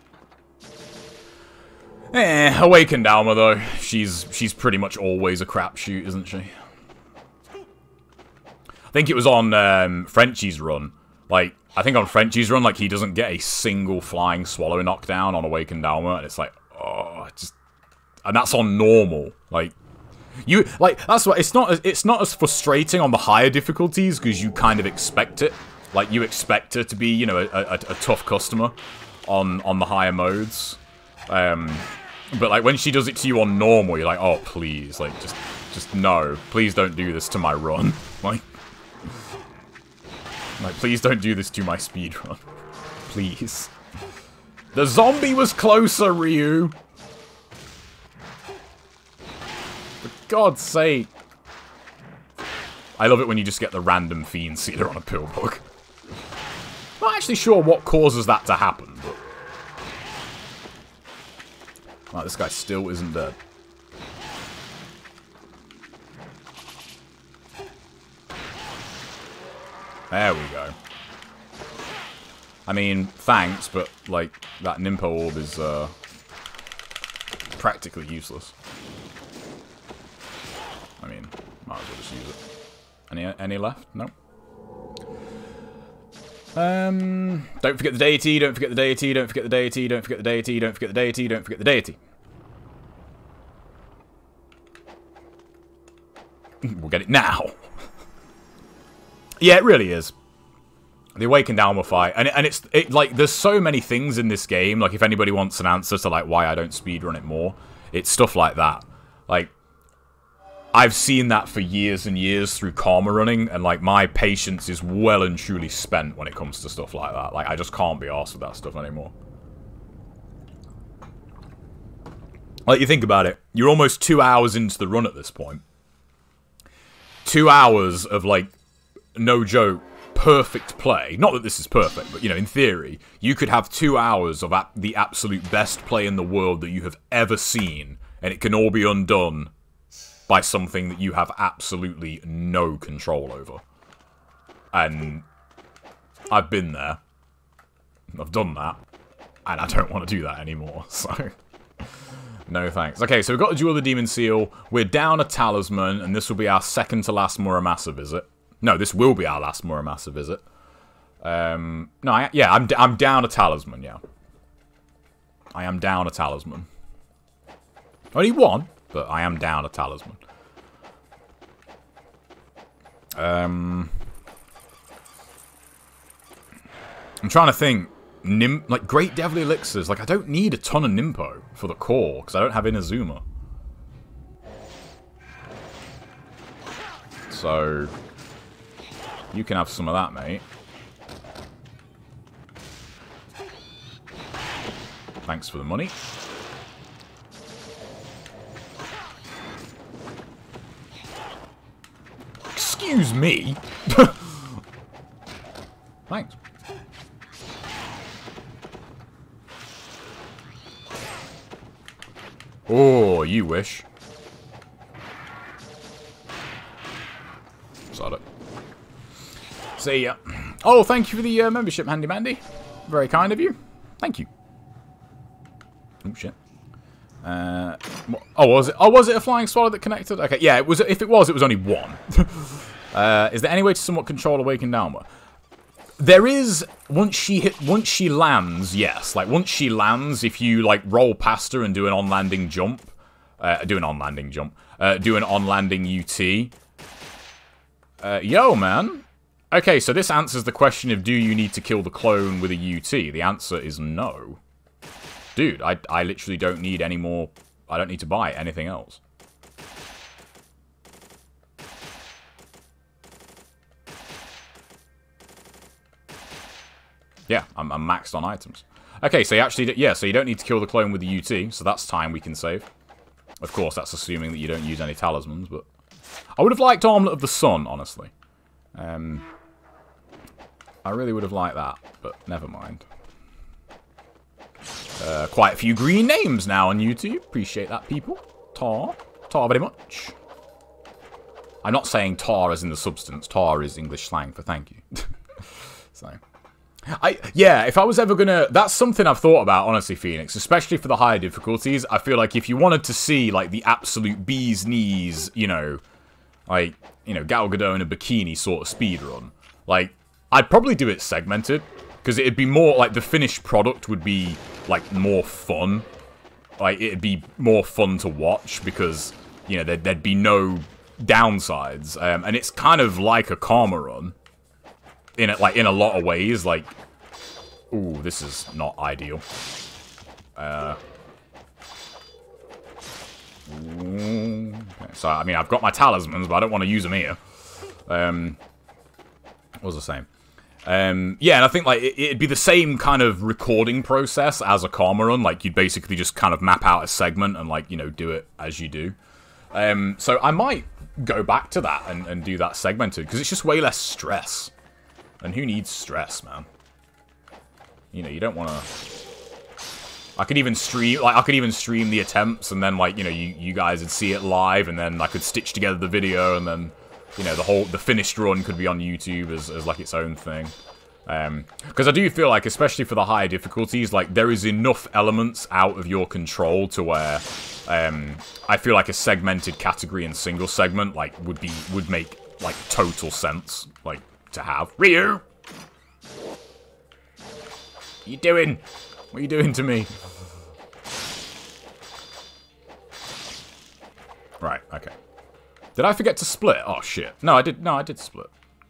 Awakened Alma though. She's pretty much always a crapshoot, isn't she? I think it was on Frenchie's run. Like, I think on Frenchie's run, like, he doesn't get a single flying swallow knockdown on Awakened Alma, and it's like, oh, just... And that's on normal. Like, you... Like, that's what... It's not as frustrating on the higher difficulties, because you kind of expect it. Like, you expect her to be, you know, a tough customer on the higher modes. But, like, when she does it to you on normal, you're like, oh, please. Like, just no. Please don't do this to my run. Like, please don't do this to my speedrun. Please. The zombie was closer, Ryu. For God's sake. I love it when you just get the random Fiend Sealer on a pillbug. Not actually sure what causes that to happen, but... Right, this guy still isn't dead. There we go. I mean, thanks, but, like, that Nimpo Orb is, practically useless. I mean, might as well just use it. Any left? No. Don't forget the deity, don't forget the deity, don't forget the deity, don't forget the deity, don't forget the deity, don't forget the deity. We'll get it now. Yeah, it really is. The Awakened Alma fight, and it's like there's so many things in this game. Like, if anybody wants an answer to like why I don't speedrun it more, it's stuff like that. Like, I've seen that for years and years through karma running, and like my patience is well and truly spent when it comes to stuff like that. Like, I just can't be arsed with that stuff anymore. Like, you think about it, you're almost 2 hours into the run at this point. 2 hours of like, no joke, perfect play. Not that this is perfect, but, you know, in theory, you could have 2 hours of the absolute best play in the world that you have ever seen, and it can all be undone by something that you have absolutely no control over. And I've been there. I've done that. And I don't want to do that anymore, so... No thanks. Okay, so we've got the Jewel of the Demon Seal. We're down a Talisman, and this will be our second to last Muramasa visit. No, this will be our last Muramasa visit. No, I'm down a Talisman, yeah. I am down a Talisman. Only one, but I am down a Talisman. I'm trying to think. Like, Great Devil Elixirs. Like, I don't need a ton of Nimpo for the core, because I don't have Inazuma. So... you can have some of that, mate. Thanks for the money. Excuse me? Thanks. Oh, you wish. Sod it. See ya. Oh, thank you for the membership, Handy Mandy. Very kind of you. Thank you. Oh, shit. Oh, was it? Oh, was it a flying swallow that connected? Okay, yeah, it was. If it was only one. Is there any way to somewhat control Awakened Alma? There is, once she lands, yes. Like, once she lands, if you, like, roll past her and do an on-landing jump, do an on-landing UT. Yo, man. Okay, so this answers the question of, do you need to kill the clone with a UT? The answer is no. Dude, I literally don't need any more, I don't need to buy anything else. Yeah, I'm maxed on items. Okay, so you actually... yeah, so you don't need to kill the clone with the UT, so that's time we can save. Of course, that's assuming that you don't use any talismans, but... I would have liked Armlet of the Sun, honestly. I really would have liked that, but never mind. Quite a few green names now on YouTube. Appreciate that, people. Tar. Tar very much. I'm not saying tar as in the substance. Tar is English slang for thank you. So... yeah, if I was ever gonna... That's something I've thought about, honestly, Phoenix. Especially for the higher difficulties. I feel like if you wanted to see, like, the absolute bee's knees, you know... Like, you know, Gal Gadot in a bikini sort of speedrun. Like, I'd probably do it segmented. Because it'd be more, like, the finished product would be, like, more fun. Like, it'd be more fun to watch. Because, you know, there'd be no downsides. And it's kind of like a karma run. In a lot of ways, like... Ooh, this is not ideal. Okay. So, I mean, I've got my talismans, but I don't want to use them here. What was I saying? Yeah, and I think, like, it'd be the same kind of recording process as a karma run. Like, you'd basically just kind of map out a segment and, like, you know, do it as you do. So I might go back to that and do that segmented, because it's just way less stress. And who needs stress, man? You know, you don't want to... I could even stream, like, I could even stream the attempts, and then, like, you know, you guys would see it live, and then I could stitch together the video, and then, you know, the finished run could be on YouTube as like, its own thing. Because I do feel like, especially for the higher difficulties, like, there is enough elements out of your control to where, I feel like a segmented category and single segment, like, would make, like, total sense, like, to have. Ryu! What are you doing? What are you doing to me? Right, okay. Did I forget to split? Oh, shit. No, I did split.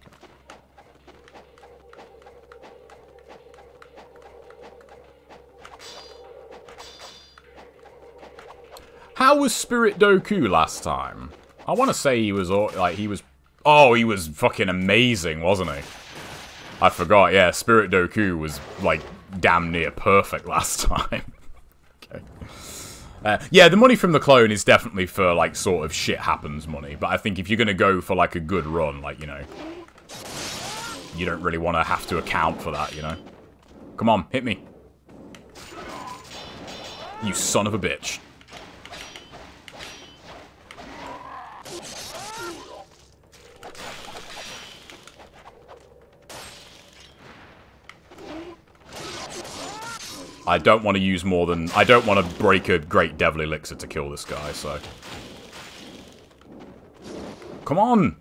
How was Spirit Doku last time? I want to say he was, like, oh, he was fucking amazing, wasn't he? I forgot, yeah, Spirit Doku was, like, damn near perfect last time. Okay. Yeah, the money from the clone is definitely for, like, sort of shit happens money. But I think if you're going to go for, like, a good run, like, you know, you don't really want to have to account for that, you know? Come on, hit me. You son of a bitch. I don't want to use more than... I don't want to break a Great Devil Elixir to kill this guy, so... Come on!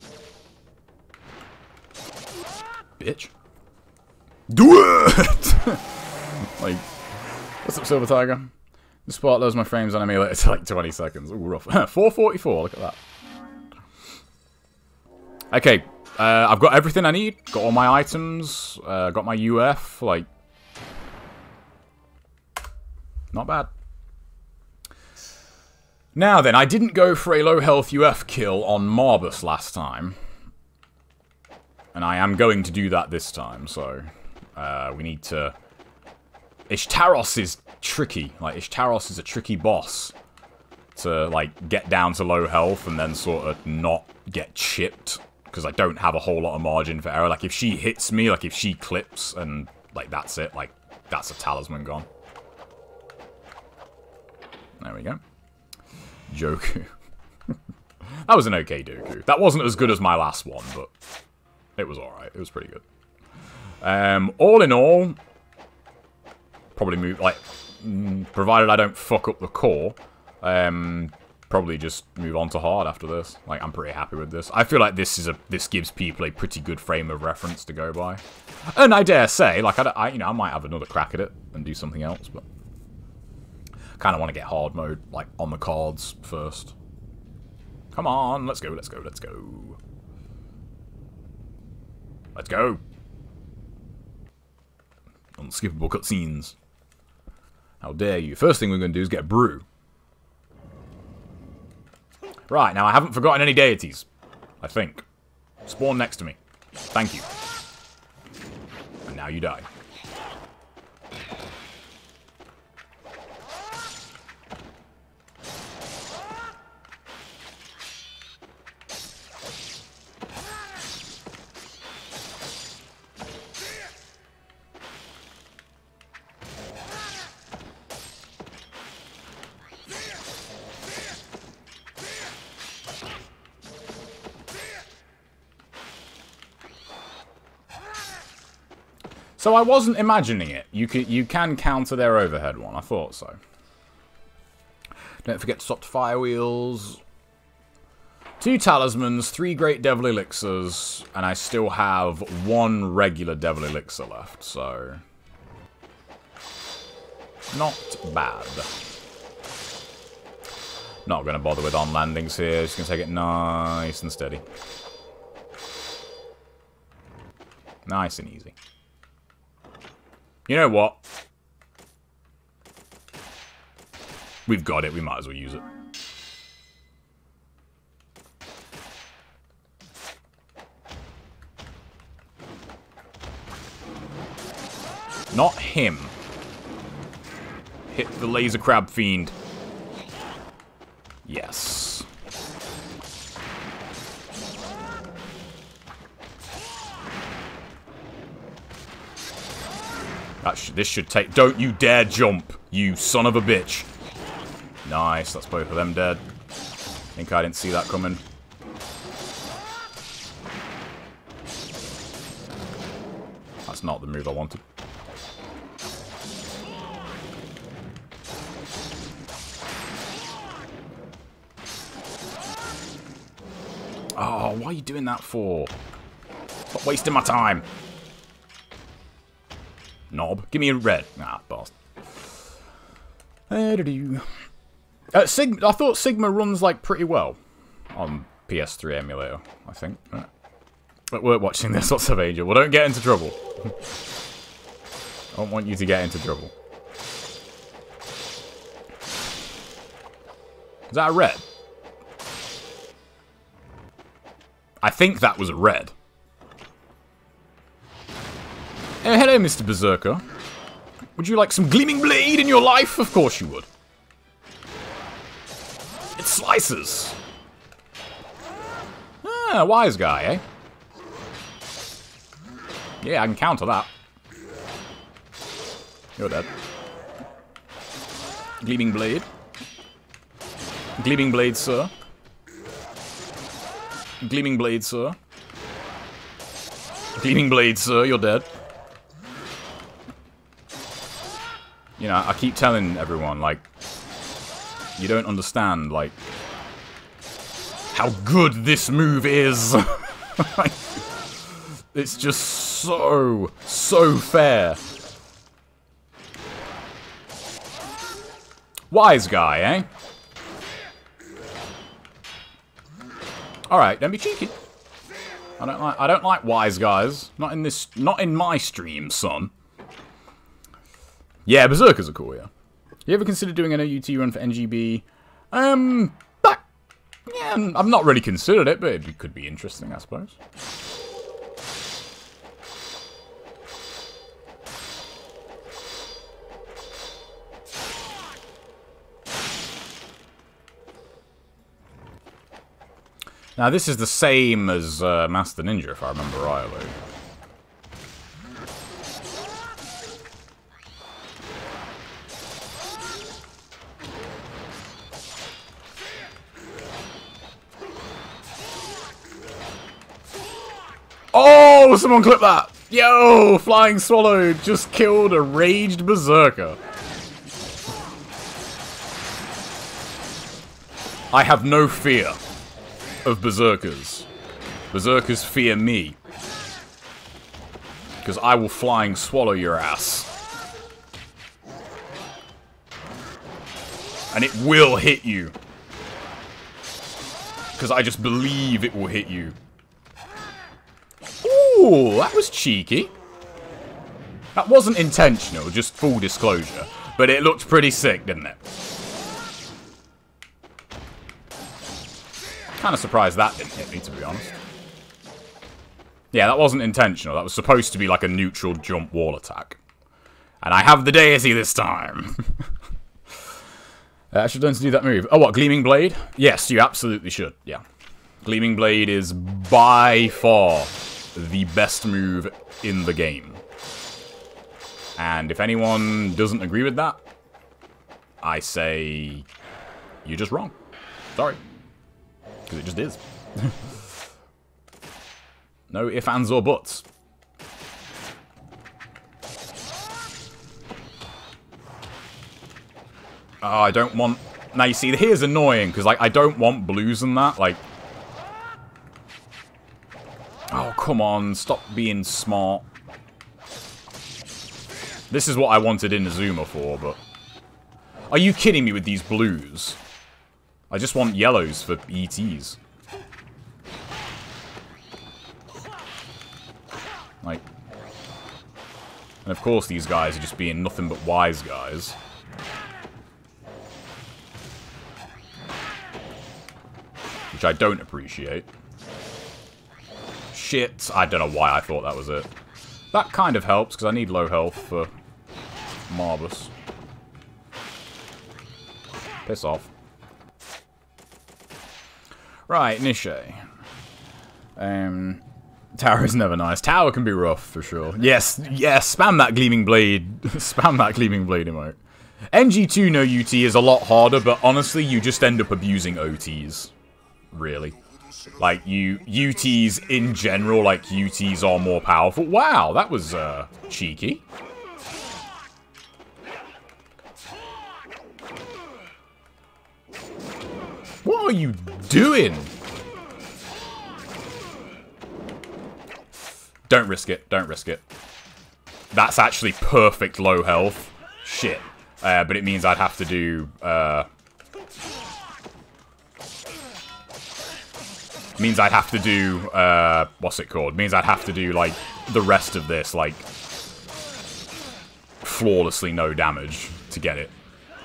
Bitch. Do it! Like... What's up, Silver Tiger? The spot loads my frames on emulator to like 20 seconds. Ooh, rough. 444, look at that. Okay, I've got everything I need. Got all my items. Got my UF, like... Not bad. Now then, I didn't go for a low health UF kill on Marbus last time. And I am going to do that this time, so... we need to... Ishtaros is tricky. Like, Ishtaros is a tricky boss. To, like, get down to low health and then sort of not get chipped. Because I don't have a whole lot of margin for error. Like, if she hits me, like, if she clips and, like, that's it. Like, that's a talisman gone. There we go. Joku. That was an okay Doku. That wasn't as good as my last one, but it was alright. It was pretty good. All in all, probably move, like, provided I don't fuck up the core, probably just move on to hard after this. Like, I'm pretty happy with this. I feel like this gives people a pretty good frame of reference to go by. And I dare say, like, you know, I might have another crack at it and do something else, but kind of want to get hard mode, like, on the cards first. Come on, let's go, let's go, let's go. Let's go. Unskippable cutscenes. How dare you. First thing we're going to do is get a brew. Right, now I haven't forgotten any deities. I think. Spawn next to me. Thank you. And now you die. So I wasn't imagining it. You can counter their overhead one. I thought so. Don't forget to swap to fire wheels. 2 talismans, 3 great devil elixirs, and I still have 1 regular devil elixir left, so not bad. Not going to bother with on landings here, just going to take it nice and steady. Nice and easy. You know what? We've got it, we might as well use it. Not him. Hit the laser crab fiend. Yes. This should take... Don't you dare jump, you son of a bitch. Nice, that's both of them dead. Think I didn't see that coming. That's not the move I wanted. Oh, why are you doing that for? Stop wasting my time. Knob. Give me a red. Nah, bastard. I thought Sigma runs like pretty well on PS3 emulator, I think. But we're watching this. What's up, Angel? Well, don't get into trouble. I don't want you to get into trouble. Is that a red? I think that was a red. Oh, hello, Mr. Berserker. Would you like some gleaming blade in your life? Of course you would. It slices. Ah, wise guy, eh? Yeah, I can counter that. You're dead. Gleaming blade. Gleaming blade, sir. Gleaming blade, sir. Gleaming blade, sir, you're dead. You know, I keep telling everyone, like, you don't understand, like, how good this move is. Like, it's just so fair. Wise guy, eh? Alright, don't be cheeky. I don't like wise guys. Not in my stream, son. Yeah, Berserkers are cool, yeah. You ever considered doing an OUT run for NGB? Yeah, I've not really considered it, but it could be interesting, I suppose. Now, this is the same as Master Ninja, if I remember rightly. Oh, someone clip that! Yo, Flying Swallow just killed a raged Berserker. I have no fear of Berserkers. Berserkers fear me. Because I will Flying Swallow your ass. And it will hit you. Because I just believe it will hit you. Ooh, that was cheeky. That wasn't intentional, just full disclosure. But it looked pretty sick, didn't it? Kind of surprised that didn't hit me, to be honest. Yeah, that wasn't intentional. That was supposed to be like a neutral jump wall attack. And I have the deity this time. I should learn to do that move. Oh, what, Gleaming Blade? Yes, you absolutely should, yeah. Gleaming Blade is by far the best move in the game. And if anyone doesn't agree with that, I say you're just wrong. Sorry. Because it just is. No ifs, ands, or buts. Oh, I don't want... Now, you see, here's annoying, because, like, I don't want blues and that, like... Oh, come on, stop being smart. This is what I wanted Inazuma for, but... Are you kidding me with these blues? I just want yellows for ETs. Like... And of course these guys are just being nothing but wise guys. Which I don't appreciate. Shit, I don't know why I thought that was it. That kind of helps, because I need low health for Marbus. Piss off. Right, Nishay. Tower is never nice. Tower can be rough, for sure. Yes, yes, spam that Gleaming Blade. Spam that Gleaming Blade emote. NG2 no UT is a lot harder, but honestly, you just end up abusing OTs. Really. Like, UTs in general, like, UTs are more powerful. Wow, that was, cheeky. What are you doing? Don't risk it. Don't risk it. That's actually perfect low health. Shit. But it means I'd have to do... means I'd have to do... what's it called? Means I'd have to do, like, the rest of this, like... flawlessly no damage to get it.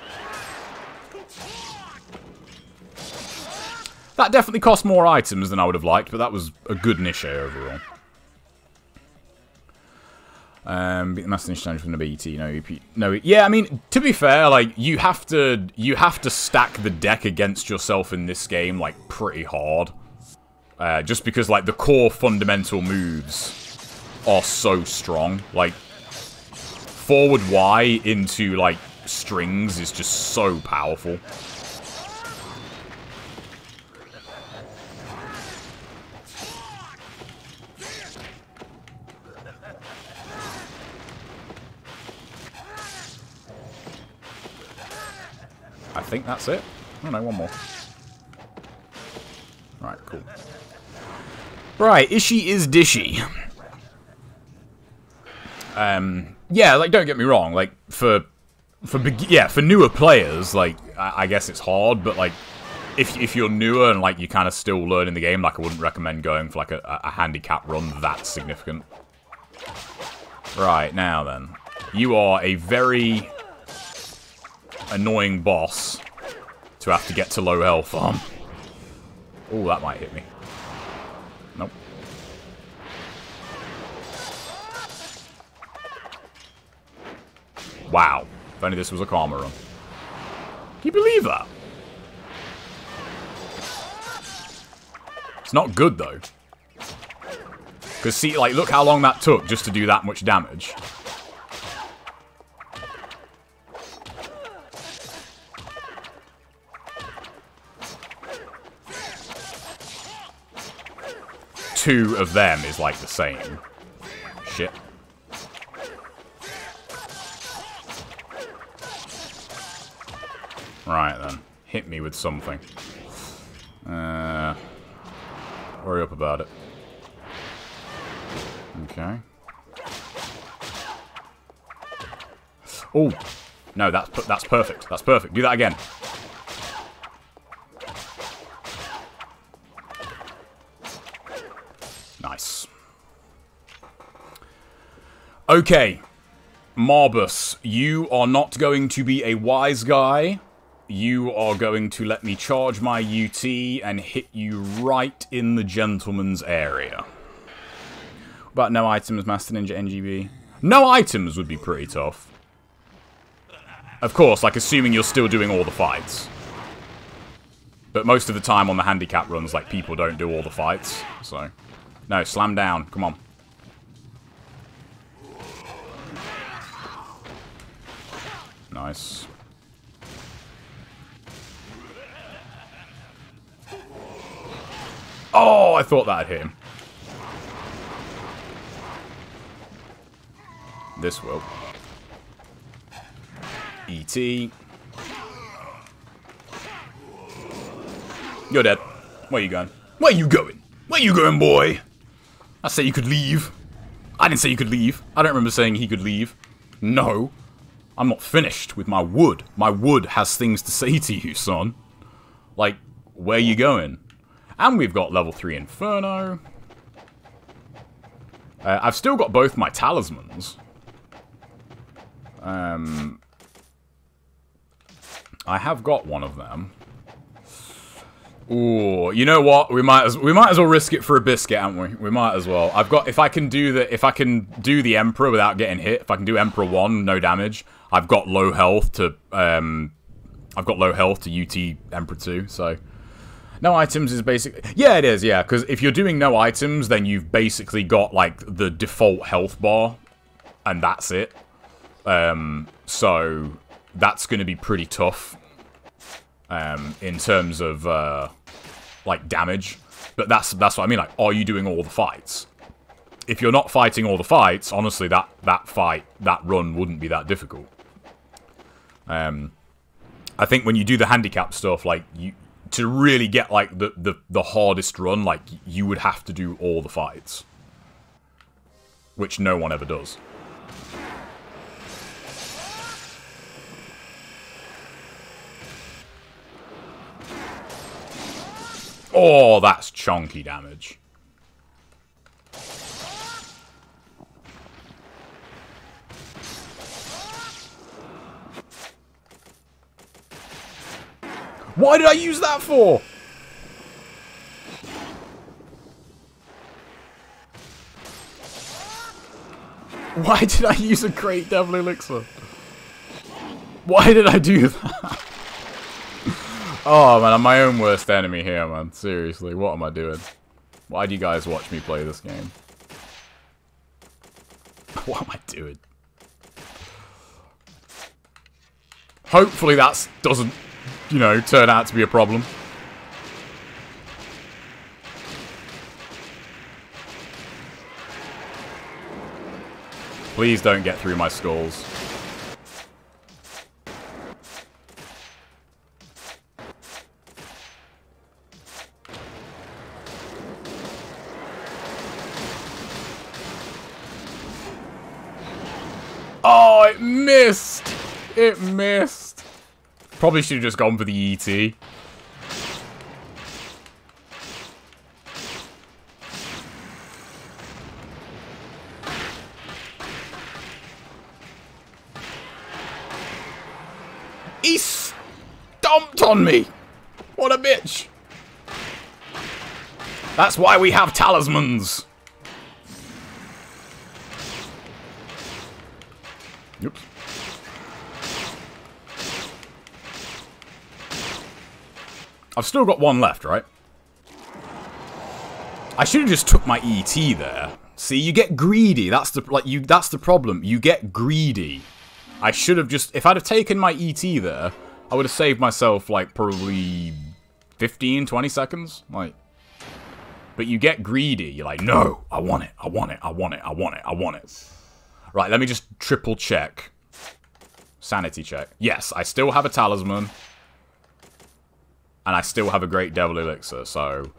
That definitely cost more items than I would have liked, but that was a good Nishay overall. Beat the Master Ninja Challenge from the BT. No, yeah. I mean, to be fair, like you have to stack the deck against yourself in this game like pretty hard, just because like the core fundamental moves are so strong. Like forward Y into like strings is just so powerful. I think that's it. Oh no, one more. Right, cool. Right, Ishi is dishy. Yeah, like don't get me wrong, like for newer players, like I guess it's hard, but like if you're newer and like you kind of still learning the game, like I wouldn't recommend going for like a handicap run that significant. Right, now then. You are a very annoying boss to have to get to low health on. Oh, that might hit me. Nope. Wow. If only this was a karma run. Can you believe that? It's not good, though. Because, see, like, look how long that took just to do that much damage. Two of them is like the same. Shit. Right then. Hit me with something. Worry up about it. Okay. Oh! No, that's perfect. That's perfect. Do that again. Nice. Okay. Marbus, you are not going to be a wise guy. You are going to let me charge my UT and hit you right in the gentleman's area. But no items, Master Ninja NGB. No items would be pretty tough. Of course, like assuming you're still doing all the fights. But most of the time on the handicap runs, like people don't do all the fights, so... No, slam down. Come on. Nice. Oh, I thought that'd hit him. This will. ET. You're dead. Where you going? Where you going? Where you going, boy? I say you could leave. I didn't say you could leave. I don't remember saying he could leave. No. I'm not finished with my wood. My wood has things to say to you, son. Like, where you going? And we've got level 3 Inferno. I've still got both my talismans. I have got one of them. Ooh, you know what? We might as well risk it for a biscuit, haven't we? We might as well. I've got if I can do the Emperor without getting hit, if I can do Emperor 1, no damage. I've got low health to UT Emperor 2, so no items is basically... Yeah, it is, yeah, because if you're doing no items, then you've basically got, like, the default health bar, and that's it. So that's going to be pretty tough in terms of, like, damage. But that's what I mean, like, are you doing all the fights? If you're not fighting all the fights, honestly, that run wouldn't be that difficult. I think when you do the handicap stuff, like, to really get, like, the hardest run, like, you would have to do all the fights. Which no one ever does. Oh, that's chunky damage. Why did I use that for? Why did I use a great devil elixir? Why did I do that? Oh man, I'm my own worst enemy here, man. Seriously, what am I doing? Why do you guys watch me play this game? What am I doing? Hopefully that doesn't, you know, turn out to be a problem. Please don't get through my skulls. Oh, it missed! It missed. Probably should have just gone for the ET. He stomped on me! What a bitch! That's why we have talismans! Oops. I've still got one left, right? I should have just took my ET there. See, you get greedy. That's the that's the problem. You get greedy. I should have just, if I'd have taken my ET there, I would have saved myself like probably 15, 20 seconds. Like, but you get greedy. You're like, no, I want it. I want it. I want it. I want it. I want it. Right, let me just triple check. Sanity check. Yes, I still have a talisman. And I still have a great devil elixir, so...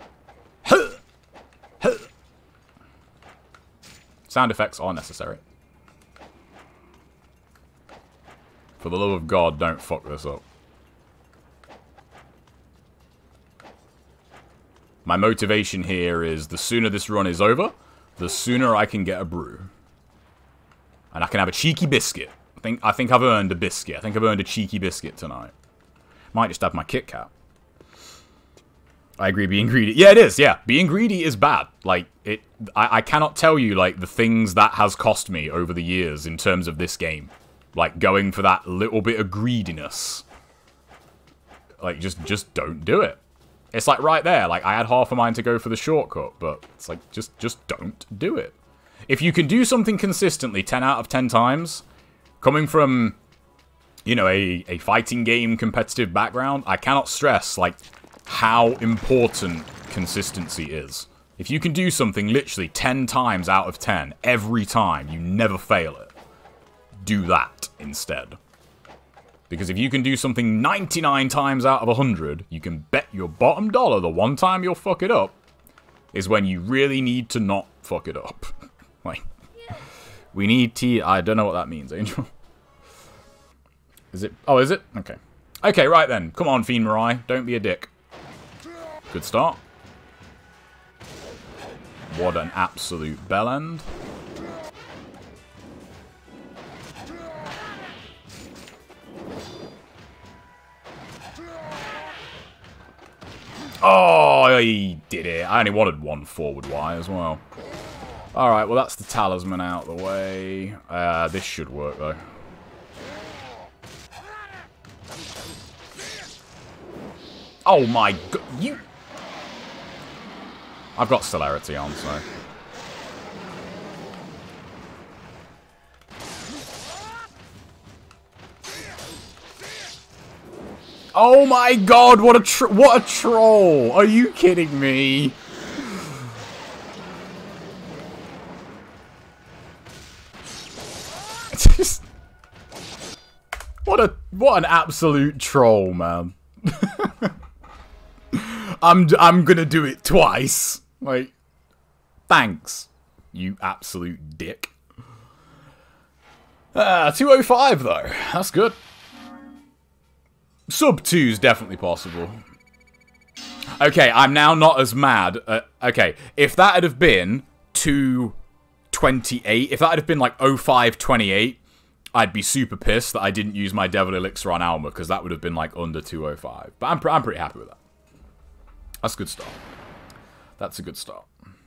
Sound effects are necessary. For the love of God, don't fuck this up. My motivation here is the sooner this run is over, the sooner I can get a brew. And I can have a cheeky biscuit. I think I've earned a biscuit. I think I've earned a cheeky biscuit tonight. Might just have my Kit Kat. I agree, being greedy. Yeah, it is, yeah. Being greedy is bad. Like, I cannot tell you, like, the things that has cost me over the years in terms of this game. Like, going for that little bit of greediness. Like, just don't do it. It's like right there. Like, I had half a mind to go for the shortcut, but it's like, just don't do it. If you can do something consistently 10 out of 10 times, coming from, you know, a fighting game competitive background, I cannot stress, like, how important consistency is. If you can do something literally 10 times out of 10, every time, you never fail it, do that instead. Because if you can do something 99 times out of 100, you can bet your bottom dollar the one time you'll fuck it up is when you really need to not fuck it up. Like, we need T... I don't know what that means, Angel. Is it... Oh, is it? Okay. Okay, right then. Come on, Fiend Murai. Don't be a dick. Good start. What an absolute bellend. Oh, he did it. I only wanted one forward Y as well. Alright, well that's the talisman out of the way. This should work though. Oh my god, you... I've got celerity on, so... Oh my god, what a troll! Are you kidding me? It's just... What an absolute troll, man. I'm gonna do it twice. Like, thanks, you absolute dick. 205 though. That's good. Sub 2 is definitely possible. Okay, I'm now not as mad. Okay, if that had have been 228, if that had have been like 0528, I'd be super pissed that I didn't use my Devil Elixir on Alma, because that would have been like under 205. But I'm pretty happy with that. That's a good start. That's a good start.